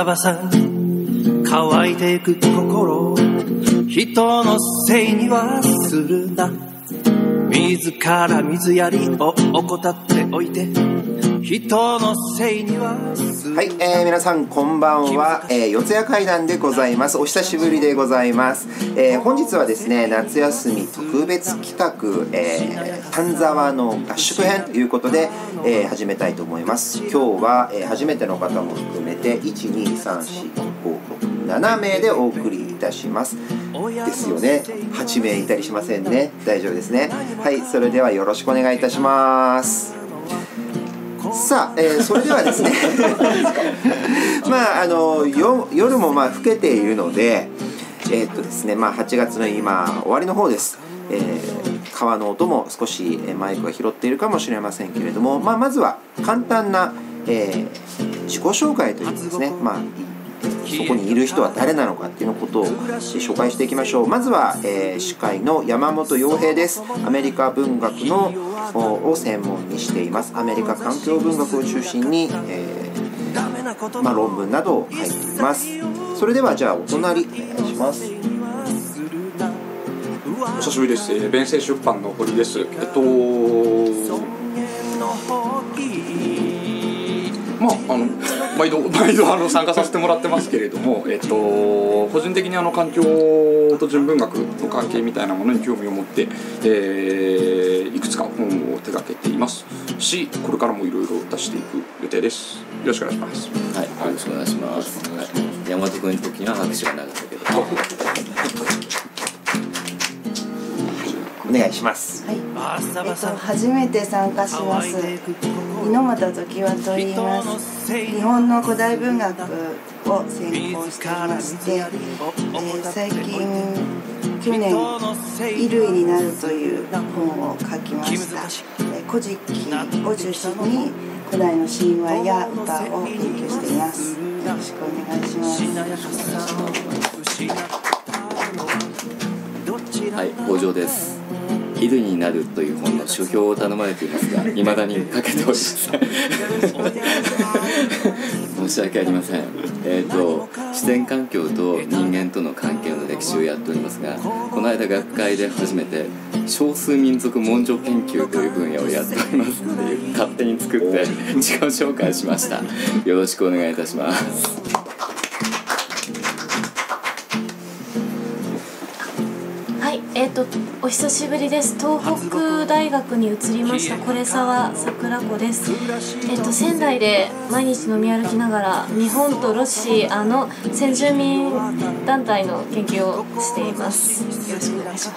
サバサ乾いていく心、人のせいにはするな。自ら水やりを怠っておいて、人のせいにはするな。 はい、皆さんこんばんは、四谷怪談でございます。お久しぶりでございます。本日はですね、夏休み特別企画、丹沢の合宿編ということで、始めたいと思います。今日は、初めての方も含めて 1,2,3,4,5,6,7 名でお送りいたします。ですよね。8名いたりしませんね。大丈夫ですね。はい、それではよろしくお願いいたします。さあ、それではですねまあ夜もまあ更けているのでですね、まあ、8月の今終わりの方です。川の音も少しマイクが拾っているかもしれませんけれども、まずは簡単な、自己紹介というですね、そこにいる人は誰なのかっていうことを紹介していきましょう。まずは、司会の山本洋平です。アメリカ文学を専門にしています。アメリカ環境文学を中心に、論文などを書いています。それではじゃあお隣お願いします。 お久しぶりです。弁声出版の堀です。毎度参加させてもらってますけれども、個人的に環境と純文学の関係みたいなものに興味を持って、いくつか本を手掛けていますし、これからもいろいろ出していく予定です。よろしくお願いします。 はい、よろしくお願いします。山本君の時の拍手がなかったけど。 お願いします。 はい、初めて参加します。猪俣時和と言います。日本の古代文学を専攻していまして、最近去年衣類になるという本を書きました。古事記を中心に古代の神話や歌を研究しています。よろしくお願いします。 はい、北条です。衣類になるという本の書評を頼まれていますが、未だに書けておりません申し訳ありません。自然環境と人間との関係の歴史をやっておりますが、この間学会で初めて少数民族文書研究という分野をやっておりますっていう勝手に作って自己紹介しました。よろしくお願いいたします。 お久しぶりです。東北大学に移りました是沢桜子です。仙台で毎日飲み歩きながら日本とロシアの先住民団体の研究をしています。よろしくお願いします。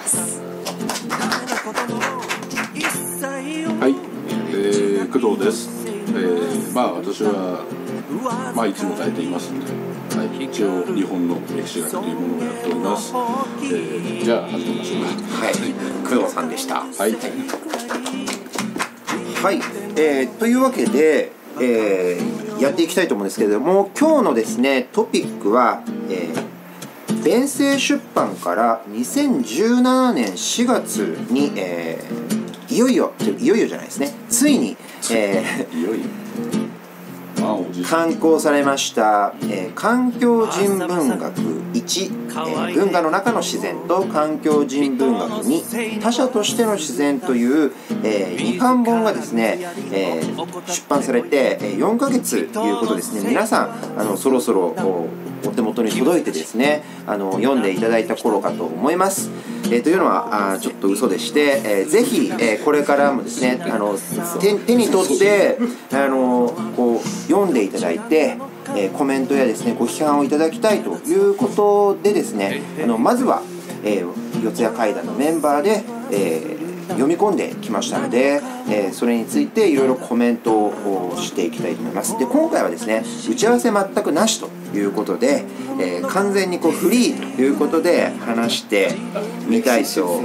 はい、工藤です。私はいつも書いていますので、一応日本の歴史学というものをやっております。じゃあ始めましょうか。 はい、工藤さんでした。 はい、 というわけで、やっていきたいと思うんですけれども、今日のですねトピックは、弁声出版から2017年4月に、いよいよじゃないですね、ついに、 いよいよ刊行されました、環境人文学1、文化の中の自然と環境人文学2、他者としての自然という、2巻本がですね、出版されて4ヶ月ということですね。皆さんそろそろお手元に届いてですね、読んでいただいた頃かと思います。というのはちょっと嘘でして、ぜひ、これからもですね手に取ってこう読んでいただいて、コメントやですねご批判をいただきたいということでですね、まずは、四谷怪談のメンバーで、読み込んできましたので、それについていろいろコメントをしていきたいと思います。で、今回はですね打ち合わせ全くなしということで、完全にフリーということで話してみたいと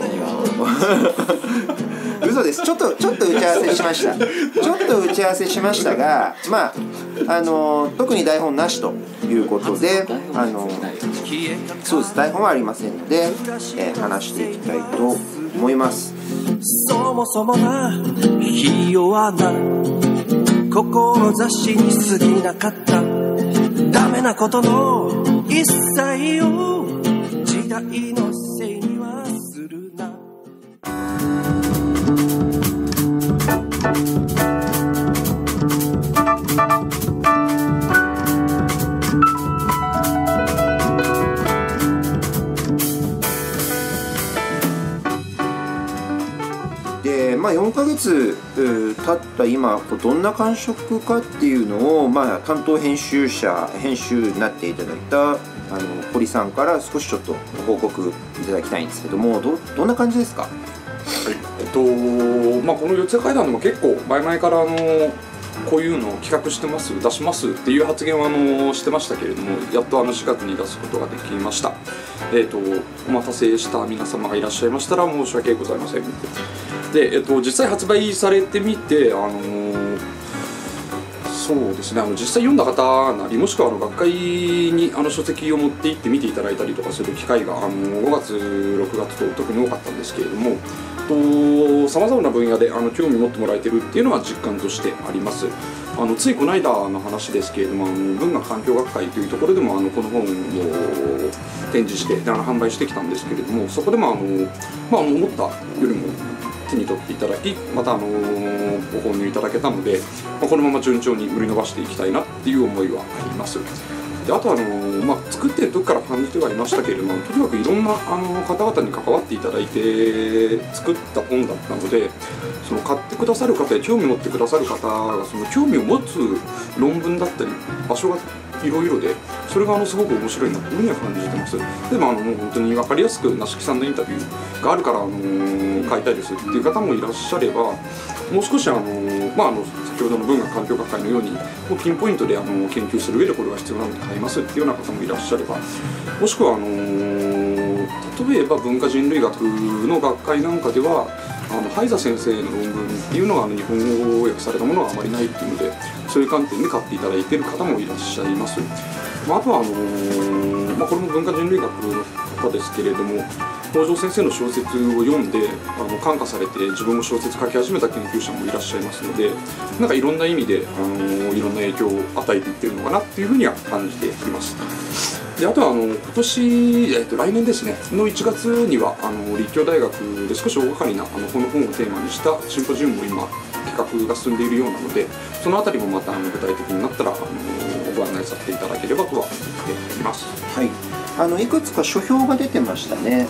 嘘です。ちょっと打ち合わせしました。が、特に台本なしということで、そうです、台本はありませんので、話していきたいと思います。 そもそもなひ弱な志に過ぎなかったダメなことの一切を時代のせいにはするな。 で4ヶ月経った今どんな感触かっていうのを、担当編集になっていただいた堀さんから少しちょっとご報告いただきたいんですけども、どんな感じですか？ この四谷怪談でも結構前々からこういうのを企画してます出しますっていう発言をしてましたけれども、やっと4月に出すことができました。お待たせした皆様がいらっしゃいましたら申し訳ございません。で、実際発売されてみて、そうですね、実際読んだ方なり、もしくは学会に書籍を持って行って見ていただいたりとかする機会が5月6月と特に多かったんですけれども、さまざまな分野で興味持ってもらえてるっていうのは実感としてあります。ついこの間の話ですけれども、文学環境学会というところでもこの本を展示して販売してきたんですけれども、そこでも思ったよりも手に取っていただき、またご購入いただけたので、このまま順調に売り伸ばしていきたいなっていう思いはあります。であと作ってる時から感じてはいましたけれども、とにかくいろんな方々に関わっていただいて作った本だったので、その買ってくださる方や興味を持ってくださる方がその興味を持つ論文だったり場所がいろいろで、それがすごく面白いなというふうには感じてます。でももう本当に分かりやすく梨木さんのインタビューがあるから買いたいですっていう方もいらっしゃれば、もう少し先ほどの文学環境学会のようにピンポイントで研究する上でこれが必要なので買いますっていうような方もいらっしゃれば、もしくは例えば文化人類学の学会なんかではハイザ先生の論文っていうのが日本語訳されたものがあまりないっていうので、そういう観点で買っていただいている方もいらっしゃいます。あとはこれも文化人類学の方ですけれども、北条先生の小説を読んで感化されて自分も小説書き始めた研究者もいらっしゃいますので、なんかいろんな意味でいろんな影響を与えていってるのかなっていうふうには感じています。であとは今年、来年ですねの1月には立教大学で少し大掛かりなこの本をテーマにしたシンポジウムも今企画が進んでいるようなので、そのあたりもまた具体的になったらご案内させていただければとは思っています。 はい、いくつか書評が出てましたね。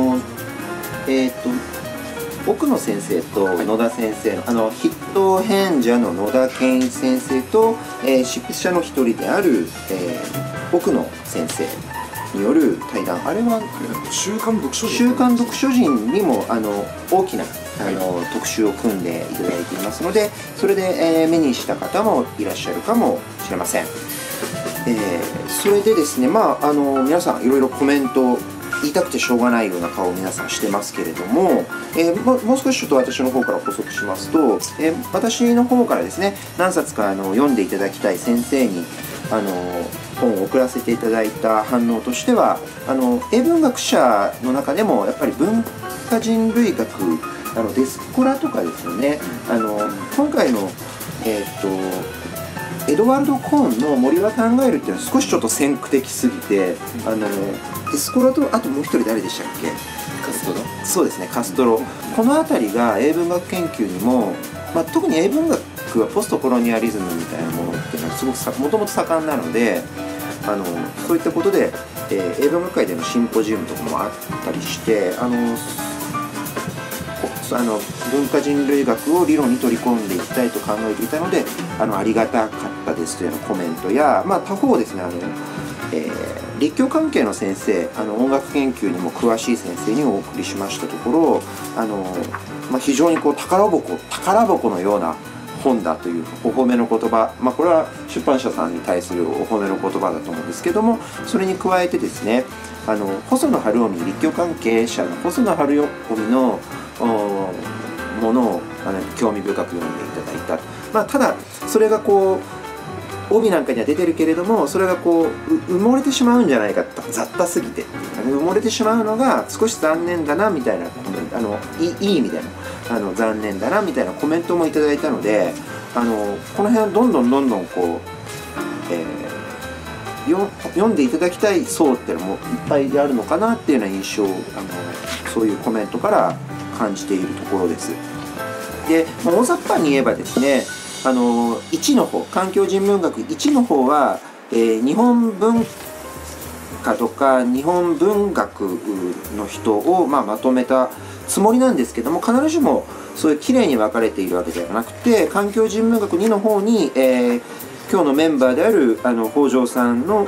奥野先生と野田先生の筆頭編者の野田健一先生と、執筆者の一人である、奥野先生による対談、あれは週刊読書人にも大きな特集を組んでいただいていますので、それで、目にした方もいらっしゃるかもしれません。それでですね、皆さんいろいろコメント言いたくてしょうがないような顔を皆さんしてますけれども、もう少しちょっと私の方から補足しますと、私の方からですね何冊か読んでいただきたい先生に本を送らせていただいた反応としては、英文学者の中でもやっぱり文化人類学デスコラとかですよね、今回のエドワルド・コーンの森は考えるっていうのは少しちょっと先駆的すぎて、デスコラとあともう一人誰でしたっけ？ カストロ。 そうですね、カストロ。この辺りが英文学研究にも、特に英文学はポストコロニアリズムみたいなものっていうのはすごくもともと盛んなので、そういったことで、英文学会でのシンポジウムとかもあったりして、文化人類学を理論に取り込んでいきたいと考えていたので、ありがたかったですというようなコメントや、他方ですね、立教関係の先生、音楽研究にも詳しい先生にお送りしましたところ、非常に宝箱のような本だというお褒めの言葉、これは出版社さんに対するお褒めの言葉だと思うんですけども、それに加えてですね、細野晴臣、立教関係者の細野晴臣のものを興味深く読んでいただいた。ただそれが帯なんかには出てるけれども、それが埋もれてしまうんじゃないかと、雑多すぎて埋もれてしまうのが少し残念だなみたいなコメント、いい意味での残念だなみたいなコメントもいただいたので、この辺はどんどん読んでいただきたい層っていうのもいっぱいあるのかなっていうような印象をそういうコメントから感じているところです。で、大雑把に言えばですね、1の方、環境人文学1の方は、日本文化とか日本文学の人を、まとめたつもりなんですけども、必ずしもそういうきれいに分かれているわけではなくて、環境人文学2の方に、今日のメンバーである北条さんの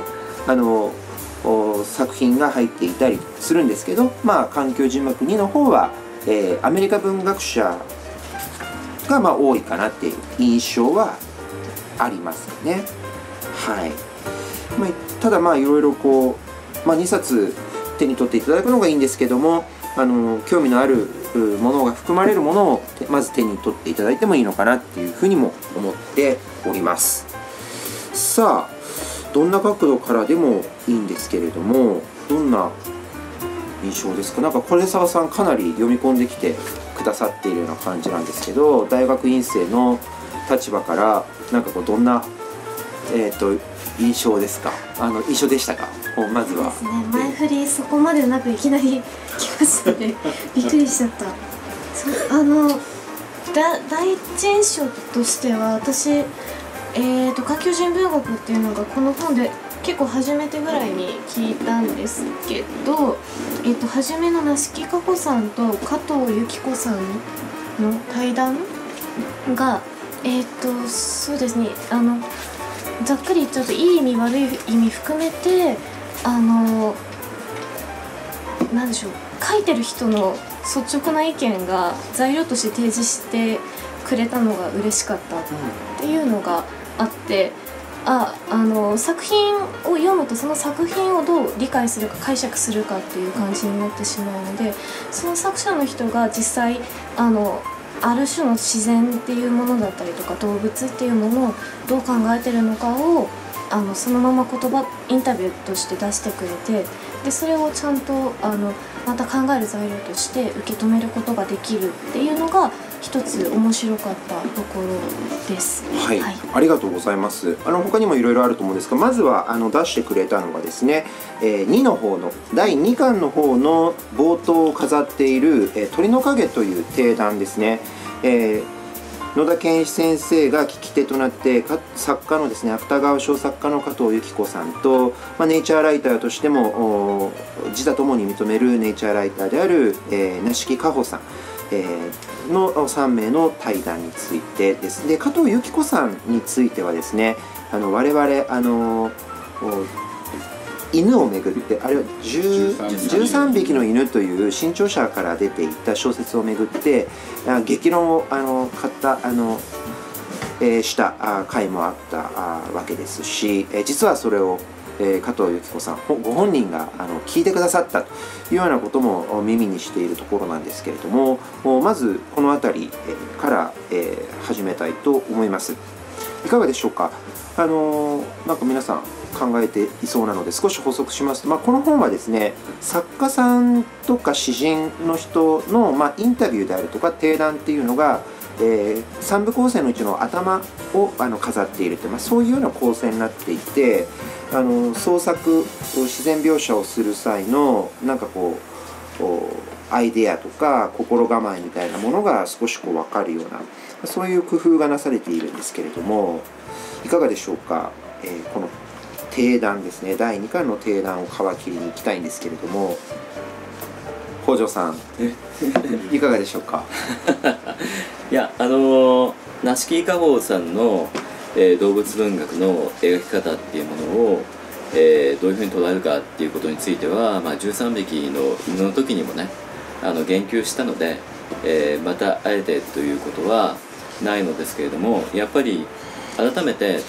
作品が入っていたりするんですけど、環境人文学2の方は、アメリカ文学者が多いかなっていう印象はありますね。はい。ただいろいろ2冊手に取っていただくのがいいんですけども、興味のあるものが含まれるものをまず手に取っていただいてもいいのかなっていうふうにも思っております。さあ、どんな角度からでもいいんですけれども、どんな印象ですか？なんか是澤さんかなり読み込んできてくださっているような感じなんですけど、大学院生の立場からなんかどんな印象ですか？印象でしたか？まずは。 ですね、前振りそこまでなくいきなり来ましたね。びっくりしちゃった。第一印象としては、私環境人文学っていうのがこの本で結構初めてぐらいに聞いたんですけど、初めの梨木かほさんと加藤由紀子さんの対談がそうですね、ざっくり言っちゃうといい意味悪い意味含めてなんでしょう、書いてる人の率直な意見が材料として提示してくれたのが嬉しかったっていうのがあって、作品を読むとその作品をどう理解するか解釈するかっていう感じになってしまうので、その作者の人が実際ある種の自然っていうものだったりとか動物っていうものをどう考えてるのかをそのままインタビューとして出してくれて、でそれをちゃんとまた考える材料として受け止めることができるっていうのが一つ面白かったところです。 はい、ありがとうございます。他にもいろいろあると思うんですが、まずは出してくれたのがですね、2の方の第2巻の方の冒頭を飾っている「鳥の影」という定談ですね。野田健一先生が聞き手となって作家のですね、芥川賞作家の加藤由紀子さんと、ネイチャーライターとしても自他ともに認めるネイチャーライターである梨木かほさんの3名の対談についてです。で、加藤由紀子さんについてはですね、我々犬をめぐって、あれは13匹の犬という新潮社から出ていた小説をめぐって激論をした回もあったわけですし、実はそれを加藤由紀子さんご本人が聞いてくださったというようなことも耳にしているところなんですけれども、まずこの辺りから始めたいと思います。いかがでしょうか？なんか皆さん考えていそうなので少し補足しますと、この本はですね、作家さんとか詩人の人の、インタビューであるとか定談っていうのが、3部構成のうちの頭を飾っているって、そういうような構成になっていて、創作自然描写をする際のなんかアイデアとか心構えみたいなものが少し分かるような、そういう工夫がなされているんですけれども、いかがでしょうか？この定談ですね、第2巻の定談を皮切りに行きたいんですけれども、北条さんいかがでしょうか？ いや、梨木かほさんの、動物文学の描き方っていうものを、どういうふうに捉えるかっていうことについては、13匹の犬の時にもね言及したので、またあえてということはないのですけれども、やっぱり改めて、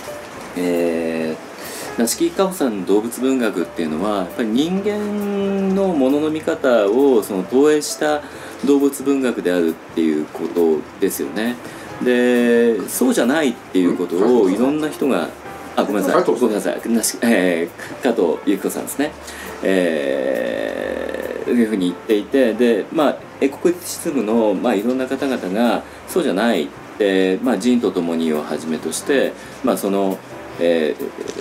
梨木かほさんの動物文学っていうのはやっぱり人間のものの見方を投影した動物文学であるっていうことですよね。で、そうじゃないっていうことをいろんな人がごめんなさい、加藤由紀子さんですね、いうふうに言っていて、でエコクリティシズムのいろんな方々がそうじゃない、人と共にをはじめとしてその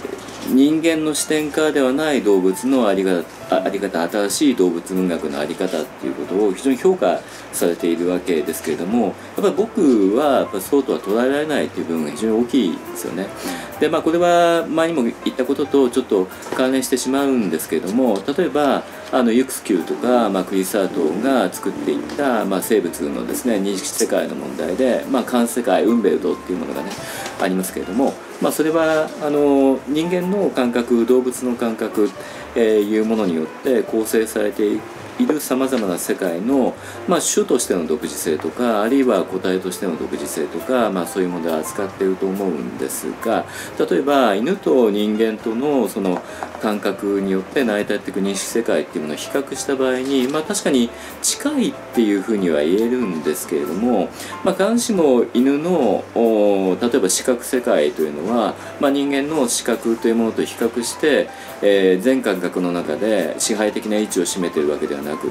人間の視点からではない動物のあり方、新しい動物文学のあり方っていうことを非常に評価されているわけですけれども、やっぱり僕はやっぱそうとは捉えられないという部分が非常に大きいですよね。でこれは前にも言ったこととちょっと関連してしまうんですけれども、例えばユクスキューとか、クリス・アートが作っていった、生物のですね認識世界の問題で、環世界ウンベルトっていうものがねありますけれども、それは人間の感覚、動物の感覚、いうものによって構成されているさまざまな世界の、種としての独自性とか、あるいは個体としての独自性とか、そういうもので扱っていると思うんですが、例えば犬と人間とのその感覚によって成り立っていく認識世界っていうものを比較した場合に、確かに近いっていうふうには言えるんですけれども、必ずしも犬の例えば視覚世界というのは、人間の視覚というものと比較して、全感覚の中で支配的な位置を占めているわけではなくって、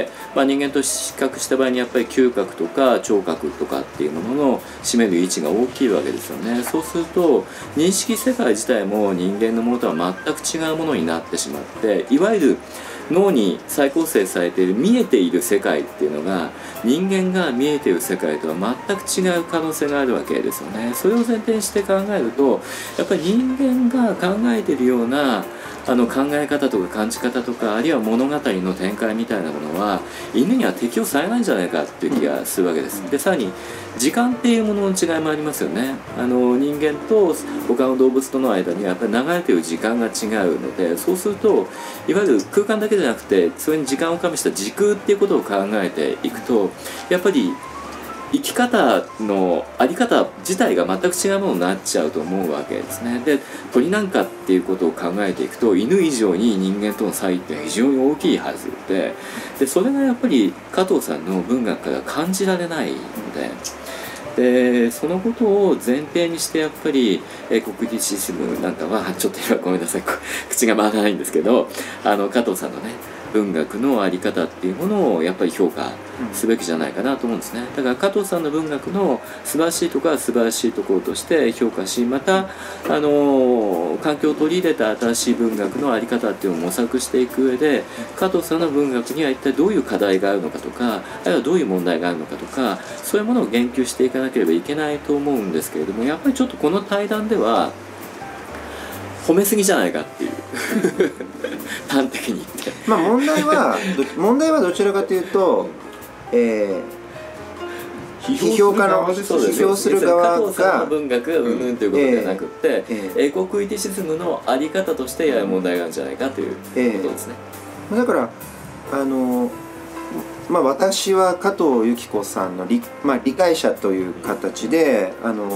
人間と比較した場合にやっぱり嗅覚とか聴覚とかっていうものの占める位置が大きいわけですよね。そうすると認識世界自体も人間のものとは全く違うものになってしまって、いわゆる脳に再構成されている見えている世界っていうのが人間が見えている世界とは全く違う可能性があるわけですよね。それを前提にして考えると、やっぱり人間が考えているような考え方とか感じ方とか、あるいは物語の展開みたいなものは犬には適用されないんじゃないかっていう気がするわけです。でさらに時間っていうものの違いもありますよね。人間と他の動物との間にはやっぱり流れている時間が違うので、そうするといわゆる空間だけじゃなくてそれに時間を加味した時空っていうことを考えていくと、やっぱり生き方のあり方自体が全く違うものになっちゃうと思うわけですね。で鳥なんかっていうことを考えていくと、犬以上に人間との差異って非常に大きいはずで、それがやっぱり加藤さんの文学から感じられないので、そのことを前提にしてやっぱりコグニシズムなんかはちょっと今ごめんなさい口が回らないんですけど、加藤さんのね文学の在り方っていうものをやっぱり評価すべきじゃないかなと思うんですね。だから加藤さんの文学の素晴らしいところは素晴らしいところとして評価し、また環境を取り入れた新しい文学の在り方っていうのを模索していく上で、加藤さんの文学には一体どういう課題があるのかとか、あるいはどういう問題があるのかとか、そういうものを言及していかなければいけないと思うんですけれども、やっぱりちょっとこの対談では褒めすぎじゃないかっていう端的に言って、 問題はどちらかというと、批評する側が加藤さんの文学がうんぬんということではなくて、エコクリティシズムのあり方としてやや問題があるんじゃないかということですね。だから私は加藤由紀子さんの理解者という形で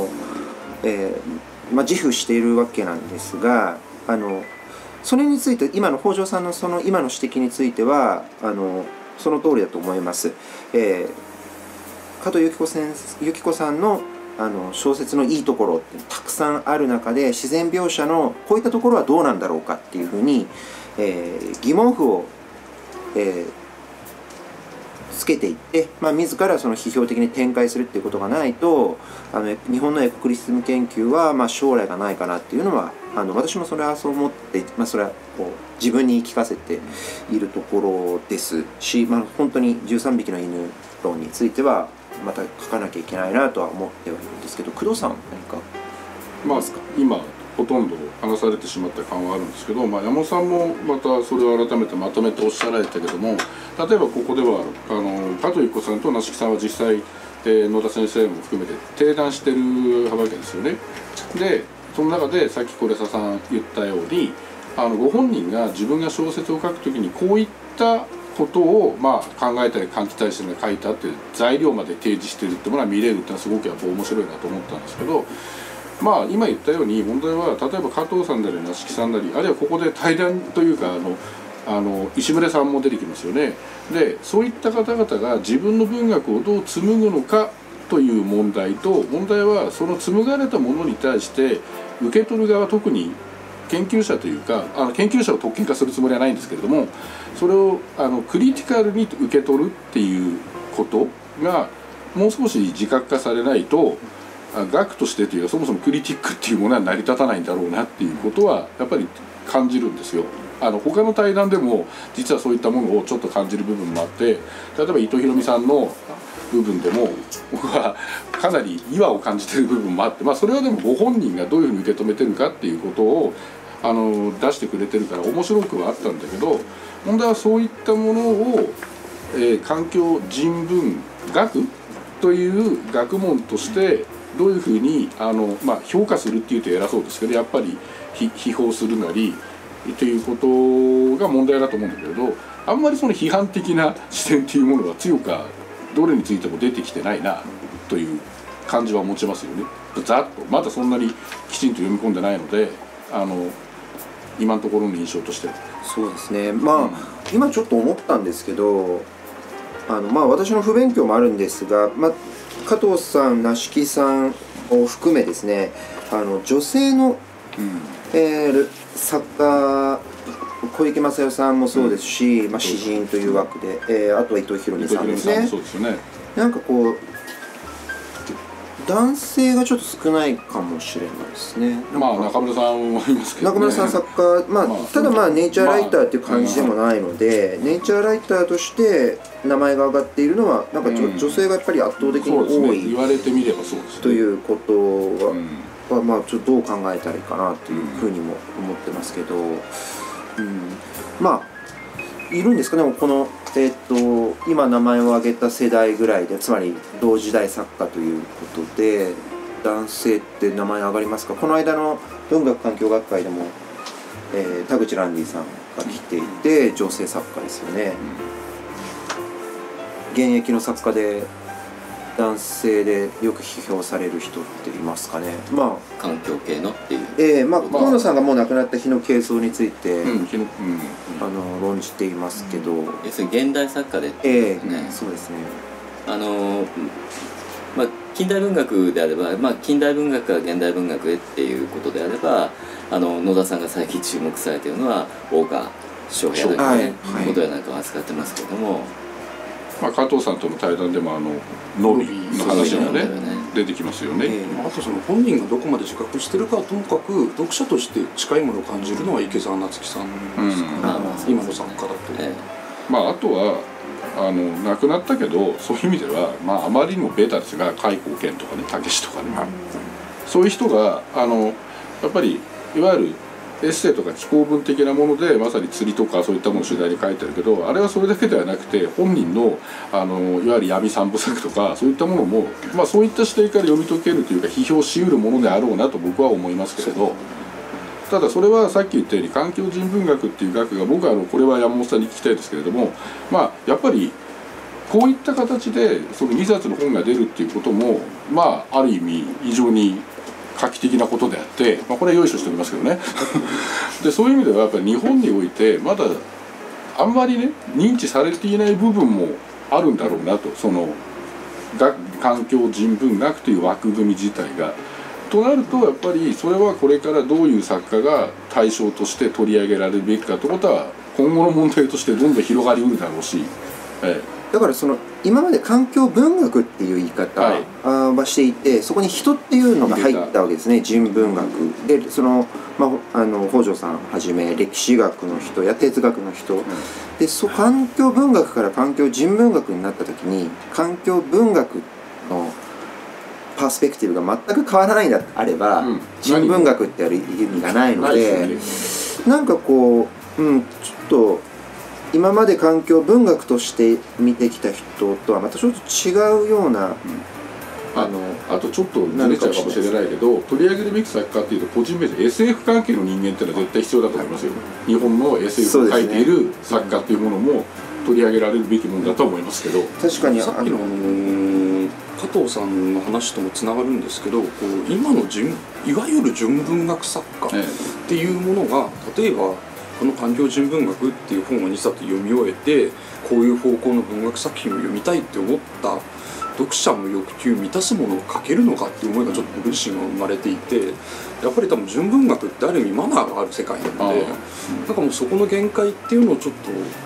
自負しているわけなんですが、それについて今の北条さんのその今の指摘についてはその通りだと思います。加藤由紀子さんの小説のいいところってたくさんある中で、自然描写のこういったところはどうなんだろうかっていうふうに、疑問符を、つけていって、自らその批評的に展開するっていうことがないと、日本のエコクリティシズム研究は将来がないかなっていうのは私もそれはそう思って、それはこう自分に言い聞かせているところですし、本当に13匹の犬論についてはまた書かなきゃいけないなとは思ってはいるんですけど、工藤さん何か今ほとんど話されてしまった感はあるんですけど、山本さんもまたそれを改めてまとめておっしゃられたけども、例えばここでは加藤由紀子さんと梨木さんは実際、野田先生も含めて提談してるわけですよね。でその中でさっき是枝さん言ったようにご本人が自分が小説を書くときにこういったことを考えたり感じたりして書いたっていう材料まで提示してるってものは見れるっていうのはすごくやっぱ面白いなと思ったんですけど、今言ったように問題は例えば加藤さんなり梨木さんなり、あるいはここで対談というか石牟さんも出てきますよね。でそういった方々が自分の文学をどう紡ぐのかという問題と、問題はその紡がれたものに対して受け取る側、特に研究者というか研究者を特権化するつもりはないんですけれども、それをクリティカルに受け取るっていうことがもう少し自覚化されないと、 学としてというかそもそもクリティックっていうものは成り立たないんだろうなっていうことはやっぱり感じるんですよ。他の対談でも実はそういったものをちょっと感じる部分もあって、例えば伊藤博美さんの部分でも僕はかなり違和を感じてる部分もあって、それはでもご本人がどういうふうに受け止めてるかっていうことを出してくれてるから面白くはあったんだけど、問題はそういったものを、環境人文学という学問としてどういうふうに評価するっていうと偉そうですけど、やっぱり批評するなりということが問題だと思うんだけれど、あんまりその批判的な視点っていうものは強くどれについても出てきてないなという感じは持ちますよね。ざっとまだそんなにきちんと読み込んでないので今のところの印象としては。 そうですね。今ちょっと思ったんですけど、私の不勉強もあるんですが、加藤さん、梨木さんを含めですね、女性の、作家小池正代さんもそうですし、詩人という枠で、あとは伊藤博美さんですね。 そうですよね。 なんかこう男性がちょっと少ないかもしれないですね。 中村さんもいますけど、ね、 中村さん作家、ただネイチャーライターっていう感じでもないので、ネイチャーライターとして名前が挙がっているのはなんか女性がやっぱり圧倒的に多い、 言われてみればそうですね、 ということは、ちょっとどう考えたらいいかなというふうにも思ってますけど、いるんですかね、この、今名前を挙げた世代ぐらいで、つまり同時代作家ということで男性って名前上がりますか？この間の文学環境学会でも、田口ランディさんが来ていて女性作家ですよね。現役の作家で男性でよく批評される人っていますかね？ 環境系のっていう、 河野さんがもう亡くなった日の軽装について、論じていますけど、 要するに現代作家で、 そうですね。 近代文学であれば、近代文学から現代文学へっていうことであれば、野田さんが最近注目されているのは大川翔平とかね、ことやなんかを扱ってますけども。 加藤さんとの対談でもノビの話がね出てきますよね。 あとその本人がどこまで自覚してるかはともかく読者として近いものを感じるのは池澤夏樹さんですかね、今の作家だと。 あとは亡くなったけどそういう意味では、あまりにもベタですが開口健とかね、武史とかね、そういう人がやっぱりいわゆるエッセイとか紀行文的なものでまさに釣りとかそういったものを取材に書いてるけど、あれはそれだけではなくて本人のいわゆる闇三部作とかそういったものも、そういった視点から読み解けるというか批評しうるものであろうなと僕は思いますけれど、ただそれはさっき言ったように環境人文学っていう学が僕はこれは山本さんに聞きたいですけれども、やっぱりこういった形でその2冊の本が出るっていうこともある意味非常に画期的なことであって、これは用意しておりますけどねでそういう意味ではやっぱり日本においてまだあんまりね認知されていない部分もあるんだろうなと、その環境人文学という枠組み自体が。となるとやっぱりそれはこれからどういう作家が対象として取り上げられるべきかということは今後の問題としてどんどん広がりうるだろうし、 だからその今まで環境文学っていう言い方はしていて、そこに人っていうのが入ったわけですね。人文学で北条さんはじめ歴史学の人や哲学の人、で環境文学から環境人文学になった時に環境文学のパースペクティブが全く変わらないんであれば、人文学ってやる意味がないので、なんかこう、ちょっと今まで環境文学として見てきた人とはまたちょっと違うような、 あとちょっとずれちゃうかもしれないけど、取り上げるべき作家っていうと個人名で SF 関係の人間っていうのは絶対必要だと思いますよ。日本の SF を書いている作家っていうものも取り上げられるべきものだと思いますけど、 確かにさっきの加藤さんの話ともつながるんですけど、今のいわゆる純文学作家っていうものが、例えばこの環境人文学っていう本を2冊読み終えて、こういう方向の文学作品を読みたいって思った読者の欲求を満たすものを書けるのかっていう思いがちょっと僕自身が生まれていて、やっぱり多分純文学ってある意味マナーがある世界なので、なんかもうそこの限界っていうのをちょっと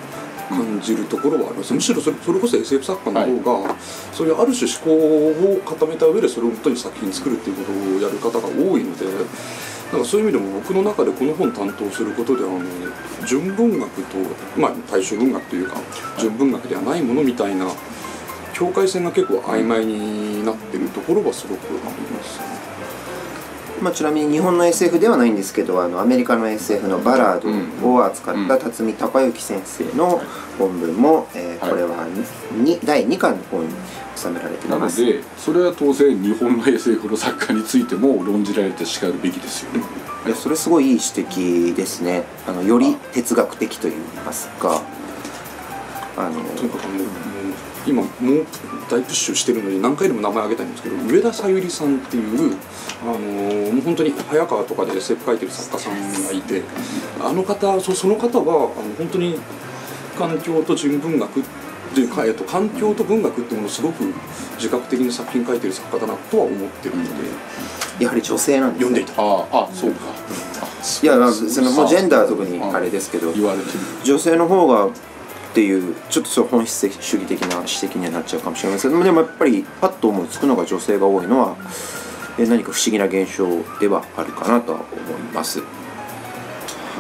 感じるところはあります。むしろそれこそ SF 作家の方が、そういうある種思考を固めた上でそれをもとに作品作るっていうことをやる方が多いので、なんかそういう意味でも僕の中でこの本担当することで純文学と、大衆文学というか純文学ではないものみたいな境界線が結構曖昧になってるところはすごくあります。 ちなみに日本の SF ではないんですけど、アメリカの SF のバラードを扱った辰巳孝之先生の本文も、これは第2巻の方に収められています。 なのでそれは当然日本の SF の作家についても論じられてしかるべきですよね。 いや、それすごいいい指摘ですね。より哲学的といいますか、 とにかく今もう大プッシュしてるのに何回でも名前挙げたいんですけど、上田さゆりさんっていうもう本当に早川とかで SF 書いてる作家さんがいて、その方は本当に環境と純文学環境と文学っていうものをすごく自覚的に作品書いてる作家だなとは思ってるので、 やはり女性なんですね。 読んでいた。 そうか。 いや、そのもうジェンダーは特にあれですけど、 言われてる女性の方がっていうちょっと本質主義的な指摘にはなっちゃうかもしれませんけど、でもやっぱりパッと思いつくのが女性が多いのは何か不思議な現象ではあるかなとは思います。はい。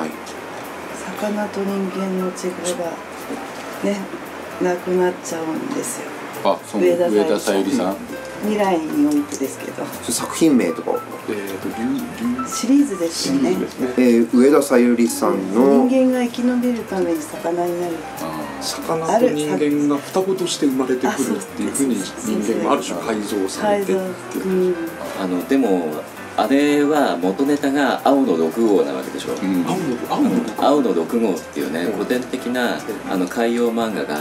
魚と人間の違いがねなくなっちゃうんですよ。 上田さゆりさん。 未来においてですけど。 作品名とか。 シリーズですよね。 上田さゆりさんの人間が生き延びるために魚になる。 魚と人間が双子として生まれてくるっていうふうに人間はある種改造されてっていう。 でもあれは元ネタが青の6号なわけでしょ。青の6号っていうね、古典的な海洋漫画があって、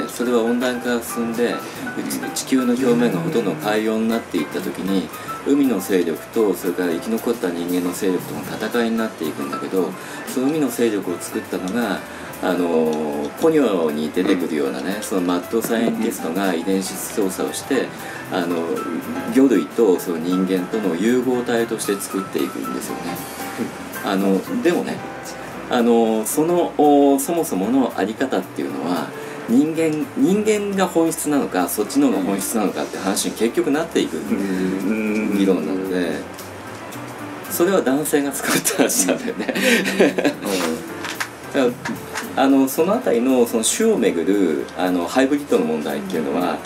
それは温暖化が進んで地球の表面がほとんど海洋になっていった時に、海の勢力とそれから生き残った人間の勢力との戦いになっていくんだけど、その海の勢力を作ったのがポニョに出てくるようなね、そのマッドサイエンティストが遺伝子操作をして魚類とその人間との融合体として作っていくんですよね。でもねそもそものあり方っていうのは人間が本質なのか、そっちの方が本質なのかって話に結局なっていく議論なので、それは男性が作った話なんだよね。そのあたりのその種をめぐるハイブリッドの問題っていうのは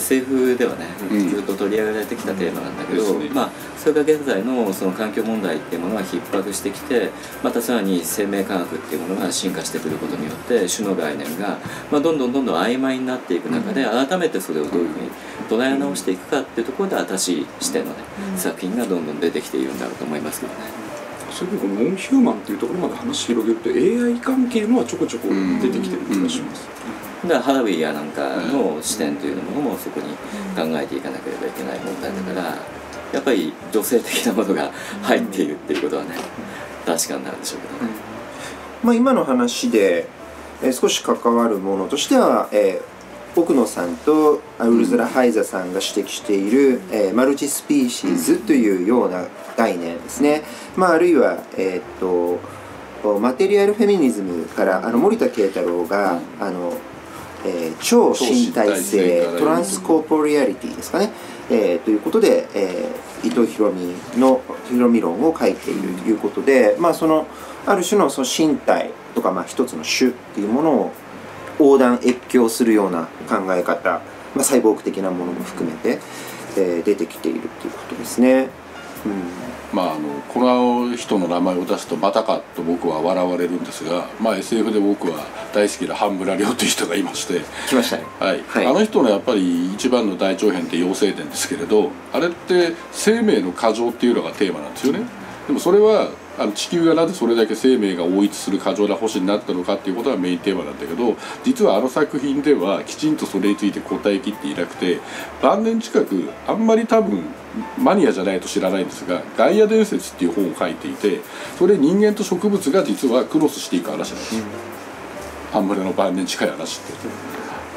SF ではねずっと取り上げられてきたテーマなんだけど、それが現在のその環境問題っていうものが逼迫してきて、またさらに生命科学っていうものが進化してくることによって種の概念がどんどん曖昧になっていく中で、改めてそれをどういうふうに捉え直していくかっていうところで新しい視点のね作品がどんどん出てきているんだろうと思いますけどね。 そういうノンヒューマンっていうところまで話広げると AI 関係のはちょこちょこ出てきてる気がします。 だからハラウィーやなんかの視点というものもそこに考えていかなければいけない問題だから、やっぱり女性的なものが入っているっていうことはね確かになるでしょうけどね。 今の話で、少し関わるものとしては、奥野さんとウルズラ・ハイザさんが指摘している、マルチスピーシーズというような概念ですね。あるいは、マテリアルフェミニズムから森田慶太郎が、超身体性トランスコーポリアリティですかね、ということで、伊藤博美論を書いているということで、そのある種のその身体とか、一つの種っていうものを横断越境するような考え方、サイボーグ的なものも含めて、出てきているということですね。 この人の名前を出すとまたかと僕は笑われるんですが、SF で僕は大好きな半村亮という人がいまして、 来ましたね。 はい、あの人のやっぱり一番の大長編って陽性伝ですけれど、あれって生命の過剰っていうのがテーマなんですよね。でもそれは地球がなぜそれだけ生命が応一する過剰な星になったのかっていうことがメインテーマなんだけど、実は作品ではきちんとそれについて答えきっていなくて、晩年近くあんまり多分マニアじゃないと知らないんですが、ガイア伝説っていう本を書いていて、それ人間と植物が実はクロスしていく話なんですよ。半村の晩年近い話って。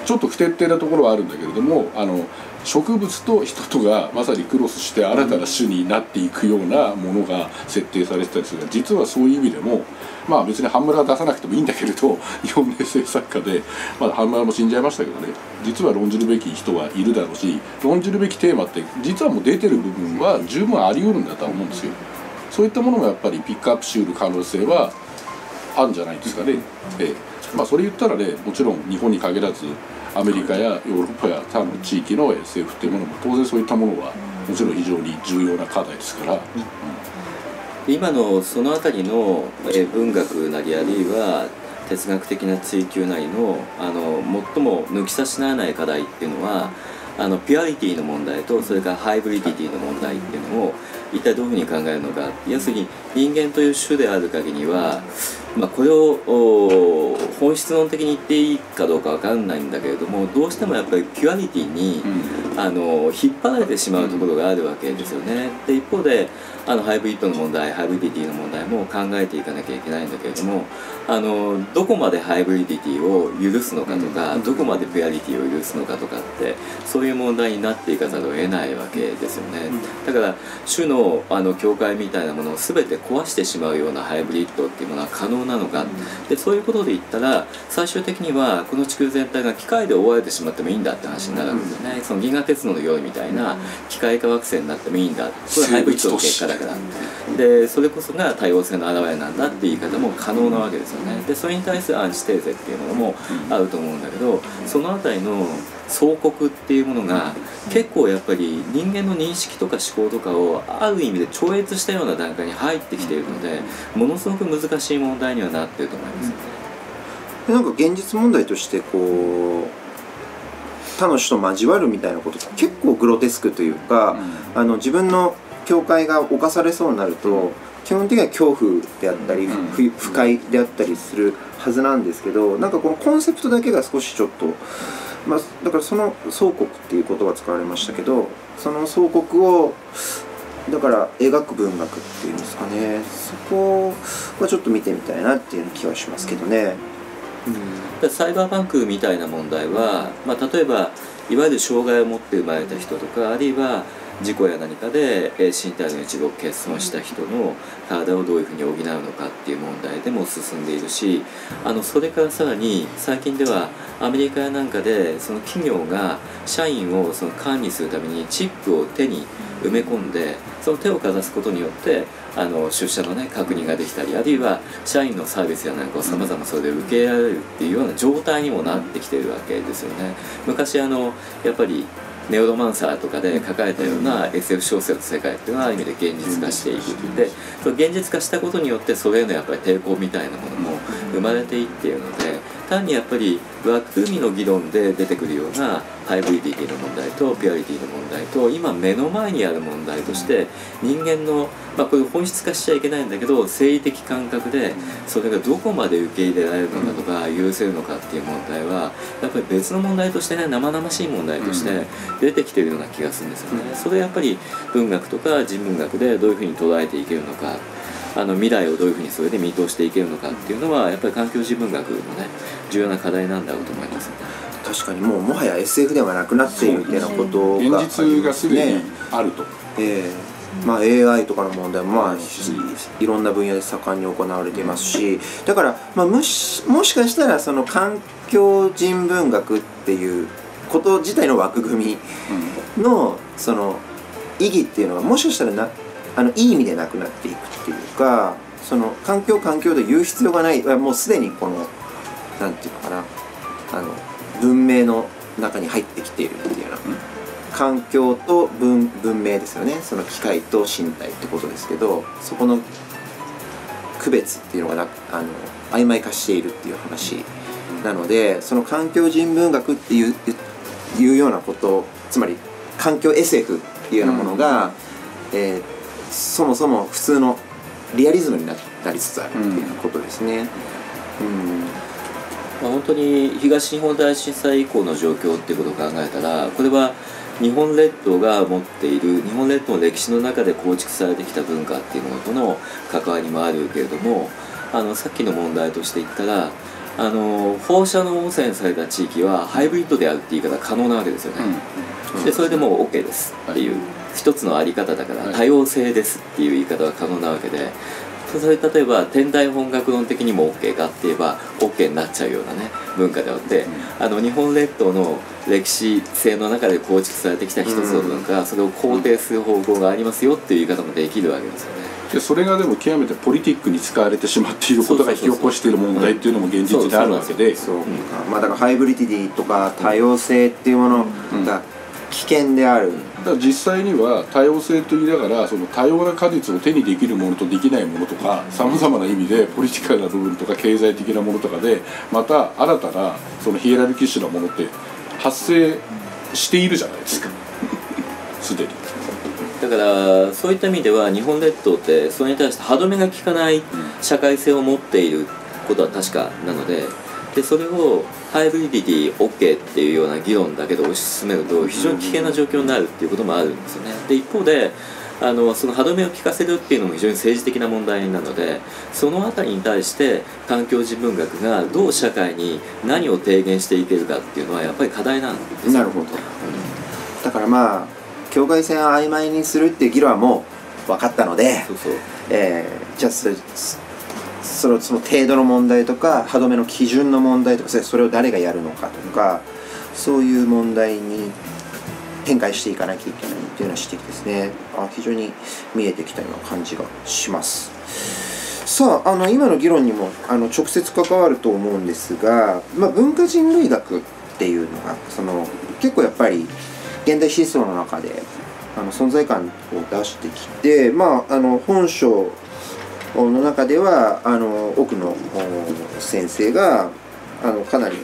ちょっと不徹底なところはあるんだけれども、植物と人とがまさにクロスして新たな種になっていくようなものが設定されてたりするが、実はそういう意味でもまあ別に半村は出さなくてもいいんだけれど、日本の SF 作家でまだ半村も死んじゃいましたけどね、実は論じるべき人はいるだろうし、論じるべきテーマって実はもう出てる部分は十分あり得るんだとは思うんですよ。そういったものもやっぱりピックアップしうる可能性はあるんじゃないですかね。まあそれ言ったらね、もちろん日本に限らずアメリカやヨーロッパや他の地域の SF っていうものも当然そういったものはもちろん非常に重要な課題ですから、 今のそのあたりの文学なりあるいは哲学的な追求なりの最も抜き差しならない課題っていうのはピュアリティの問題とそれからハイブリディティの問題っていうのを一体どういうふうに考えるのか。要するに人間という種である限りは、これを本質論的に言っていいかどうかわかんないんだけれども、どうしてもやっぱりピュアリティに、引っ張られてしまうところがあるわけですよね。で一方でハイブリッドの問題、ハイブリディティの問題も考えていかなきゃいけないんだけれども、どこまでハイブリディティを許すのかとか、どこまでピュアリティを許すのかとかって、そういう問題になっていかざるを得ないわけですよね。だから種の境界みたいなものを全て壊してしまうようなハイブリッドっていうものは可能なのか、でそういうことで言ったら最終的にはこの地球全体が機械で覆われてしまってもいいんだって話になるわけですよね。その銀河鉄道のようみたいな機械化惑星になってもいいんだ、これはハイブリッドの結果だから、でそれこそが多様性の表れなんだって言い方も可能なわけですよね。でそれに対するアンチテーゼっていうものもあると思うんだけど、そのあたりの相国っていうものが結構やっぱり人間の認識とか思考とかをある意味で超越したような段階に入ってきているので、ものすごく難しい問題にはなっていると思いますよね。 なんか現実問題としてこう他の種と交わるみたいなこと結構グロテスクというか、自分の境界が侵されそうになると基本的には恐怖であったり不快であったりするはずなんですけど、なんかこのコンセプトだけが少しちょっと、だからその相国っていう言葉が使われましたけど、その相国をだから描く文学っていうんですかね、そこはちょっと見てみたいなっていう気はしますけどね。 サイバーパンクみたいな問題は、例えばいわゆる障害を持って生まれた人とか、あるいは事故や何かで身体の一部を欠損した人の体をどういうふうに補うのかっていう問題でも進んでいるし、それからさらに最近ではアメリカやなんかでその企業が社員をその管理するためにチップを手に埋め込んで、その手をかざすことによって出社の確認ができたり、あるいは社員のサービスやなんかをさまざまそれで受け入れられるっていうような状態にもなってきているわけですよね。昔やっぱりネオロマンサーとかで書かれたような SF 小説の世界っていうのはある意味で現実化していくで、その現実化したことによってそれへのやっぱり抵抗みたいなものも生まれていっているので、単にやっぱり枠組みの議論で出てくるようなハイブリディティの問題とピュアリティの問題と、今目の前にある問題として人間の、これ本質化しちゃいけないんだけど生理的感覚でそれがどこまで受け入れられるのかとか許せるのかっていう問題はやっぱり別の問題としてね、生々しい問題として出てきているような気がするんですよね。それやっぱり文学とか人文学でどういうふうに捉えていけるのか、未来をどういうふうにそれで見通していけるのかっていうのはやっぱり環境人文学のね重要な課題なんだろうと思います。 確かにもはや SF ではなくなっているみたいなことが現実がすでにあると。 AI とかの問題もいろんな分野で盛んに行われていますし、だから、もしかしたらその環境人文学っていうこと自体の枠組みのその意義っていうのがもしかしたらいい意味でなくなっていくっていうか、その環境で言う必要がない、もうすでにこのなんていうのかな、文明の中に入ってきているっていうような、環境と文明ですよね。その機械と身体ってことですけど、そこの区別っていうのが曖昧化しているっていう話なので、その環境人文学っていうようなこと、つまり環境 SF っていうようなものが、そもそも普通のリアリズムになりつつあるっていうことですね。 本当に東日本大震災以降の状況っていうことを考えたら、これは日本列島が持っている日本列島の歴史の中で構築されてきた文化っていうものとの関わりもあるけれども、さっきの問題として言ったら放射能汚染された地域はハイブリッドであるって言い方可能なわけですよね、でそれでもう OK ですっていう、一つのあり方だから多様性ですっていう言い方は可能なわけで、それ例えば天台本学論的にも OK かって言えば OK になっちゃうようなね文化であって、日本列島の歴史性の中で構築されてきた一つの文化、それを肯定する方向がありますよっていう言い方もできるわけですよね。 でそれがでも極めてポリティックに使われてしまっていることが引き起こしている問題っていうのも現実であるわけで、 まあだからハイブリティティとか多様性っていうものが危険である、 だから実際には多様性と言いながらその多様な果実を手にできるものとできないものとかさまざまな意味でポリティカルな部分とか経済的なものとかでまた新たなそのヒエラルキッシュなものって発生しているじゃないですかすでに。 だからそういった意味では日本列島ってそれに対して歯止めが効かない社会性を持っていることは確かなので、それをハイブリディティ OK っていうような議論だけで推し進めると非常に危険な状況になるっていうこともあるんですよね。で一方でその歯止めを効かせるっていうのも非常に政治的な問題なので、そのあたりに対して環境人文学がどう社会に何を提言していけるかっていうのはやっぱり課題なんですよ。 なるほど、だからまあ境界線を曖昧にするっていう議論はもう分かったので、じゃあその程度の問題とか歯止めの基準の問題とかそれを誰がやるのかとかそういう問題に展開していかなきゃいけないというような指摘ですね。非常に見えてきたような感じがします。さあ今の議論にも直接関わると思うんですが、文化人類学っていうのが結構やっぱり現代思想の中で存在感を出してきて、本書の中では多くの先生がかなり、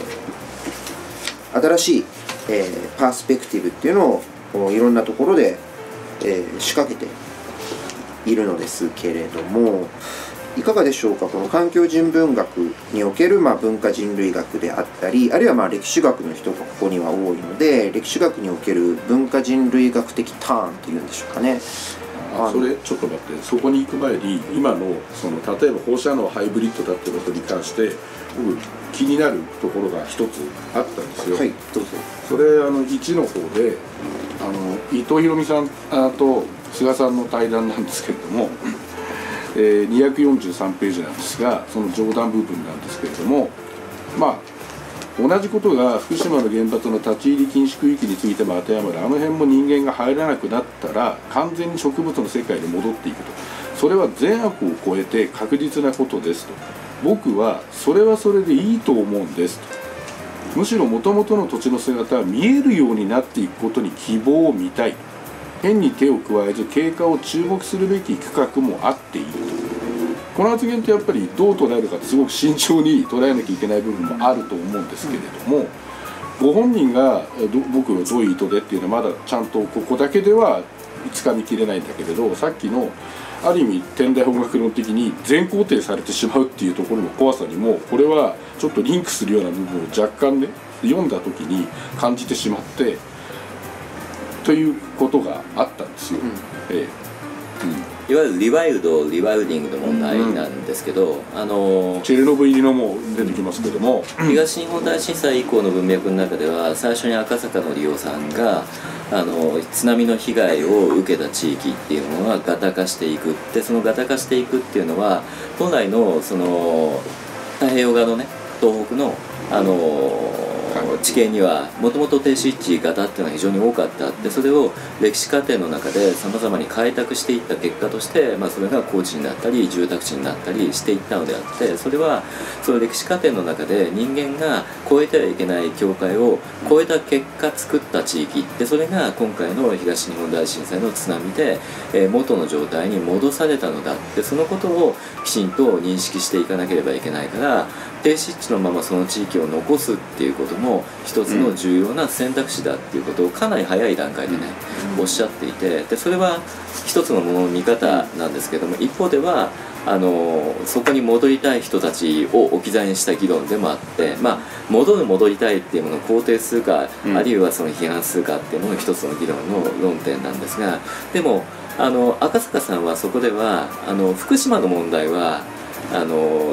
新しい、パースペクティブっていうのをいろんなところで、仕掛けているのですけれども、いかがでしょうか。この環境人文学における文化人類学であったり、あるいは歴史学の人がここには多いので、歴史学における文化人類学的ターンというんでしょうかね。 それちょっと待って、そこに行く前に今の例えば放射能ハイブリッドだってことに関して僕気になるところが一つあったんですよ。 はい、どうぞ。 それ1の方で伊藤博美さんと菅さんの対談なんですけれども、243ページなんですが、その上段部分なんですけれども、同じことが福島の原発の立ち入り禁止区域についても当てはまる。あの辺も人間が入らなくなったら完全に植物の世界に戻っていくと、それは善悪を超えて確実なことですと、僕はそれはそれでいいと思うんですと、むしろ元々の土地の姿は見えるようになっていくことに希望を見たい、変に手を加えず経過を注目するべき区画もあっていると。この発言ってやっぱりどう捉えるかってすごく慎重に捉えなきゃいけない部分もあると思うんですけれども、ご本人が僕はどういう意図でっていうのはまだちゃんとここだけではつかみきれないんだけれど、さっきのある意味天台本学論的に全肯定されてしまうっていうところの怖さにもこれはちょっとリンクするような部分を若干ね読んだ時に感じてしまってということがあったんですよ。 いわゆるリワイルド・リワイルディングの問題なんですけど、 チェルノブイリのも出てきますけども、 東日本大震災以降の文脈の中では最初に赤坂の利用さんが津波の被害を受けた地域っていうのはガタ化していく。でそのガタ化していくっていうのは本来の太平洋側のね東北の地形にはもともと低湿地型っていうのは非常に多かった。でそれを歴史過程の中でさまざまに開拓していった結果として、それが高地になったり住宅地になったりしていったのであって、それはその歴史過程の中で人間が越えてはいけない境界を越えた結果作った地域で、それが今回の東日本大震災の津波で、元の状態に戻されたのだって、そのことをきちんと認識していかなければいけないから、低湿地のままその地域を残すっていうことも一つの重要な選択肢だっていうことをかなり早い段階でね、おっしゃっていて、でそれは一つのものの見方なんですけども、一方ではそこに戻りたい人たちを置き去りにした議論でもあって、戻りたいっていうものを肯定するか、あるいはその批判するかっていうのも一つの議論の論点なんですが、でも赤坂さんはそこでは福島の問題は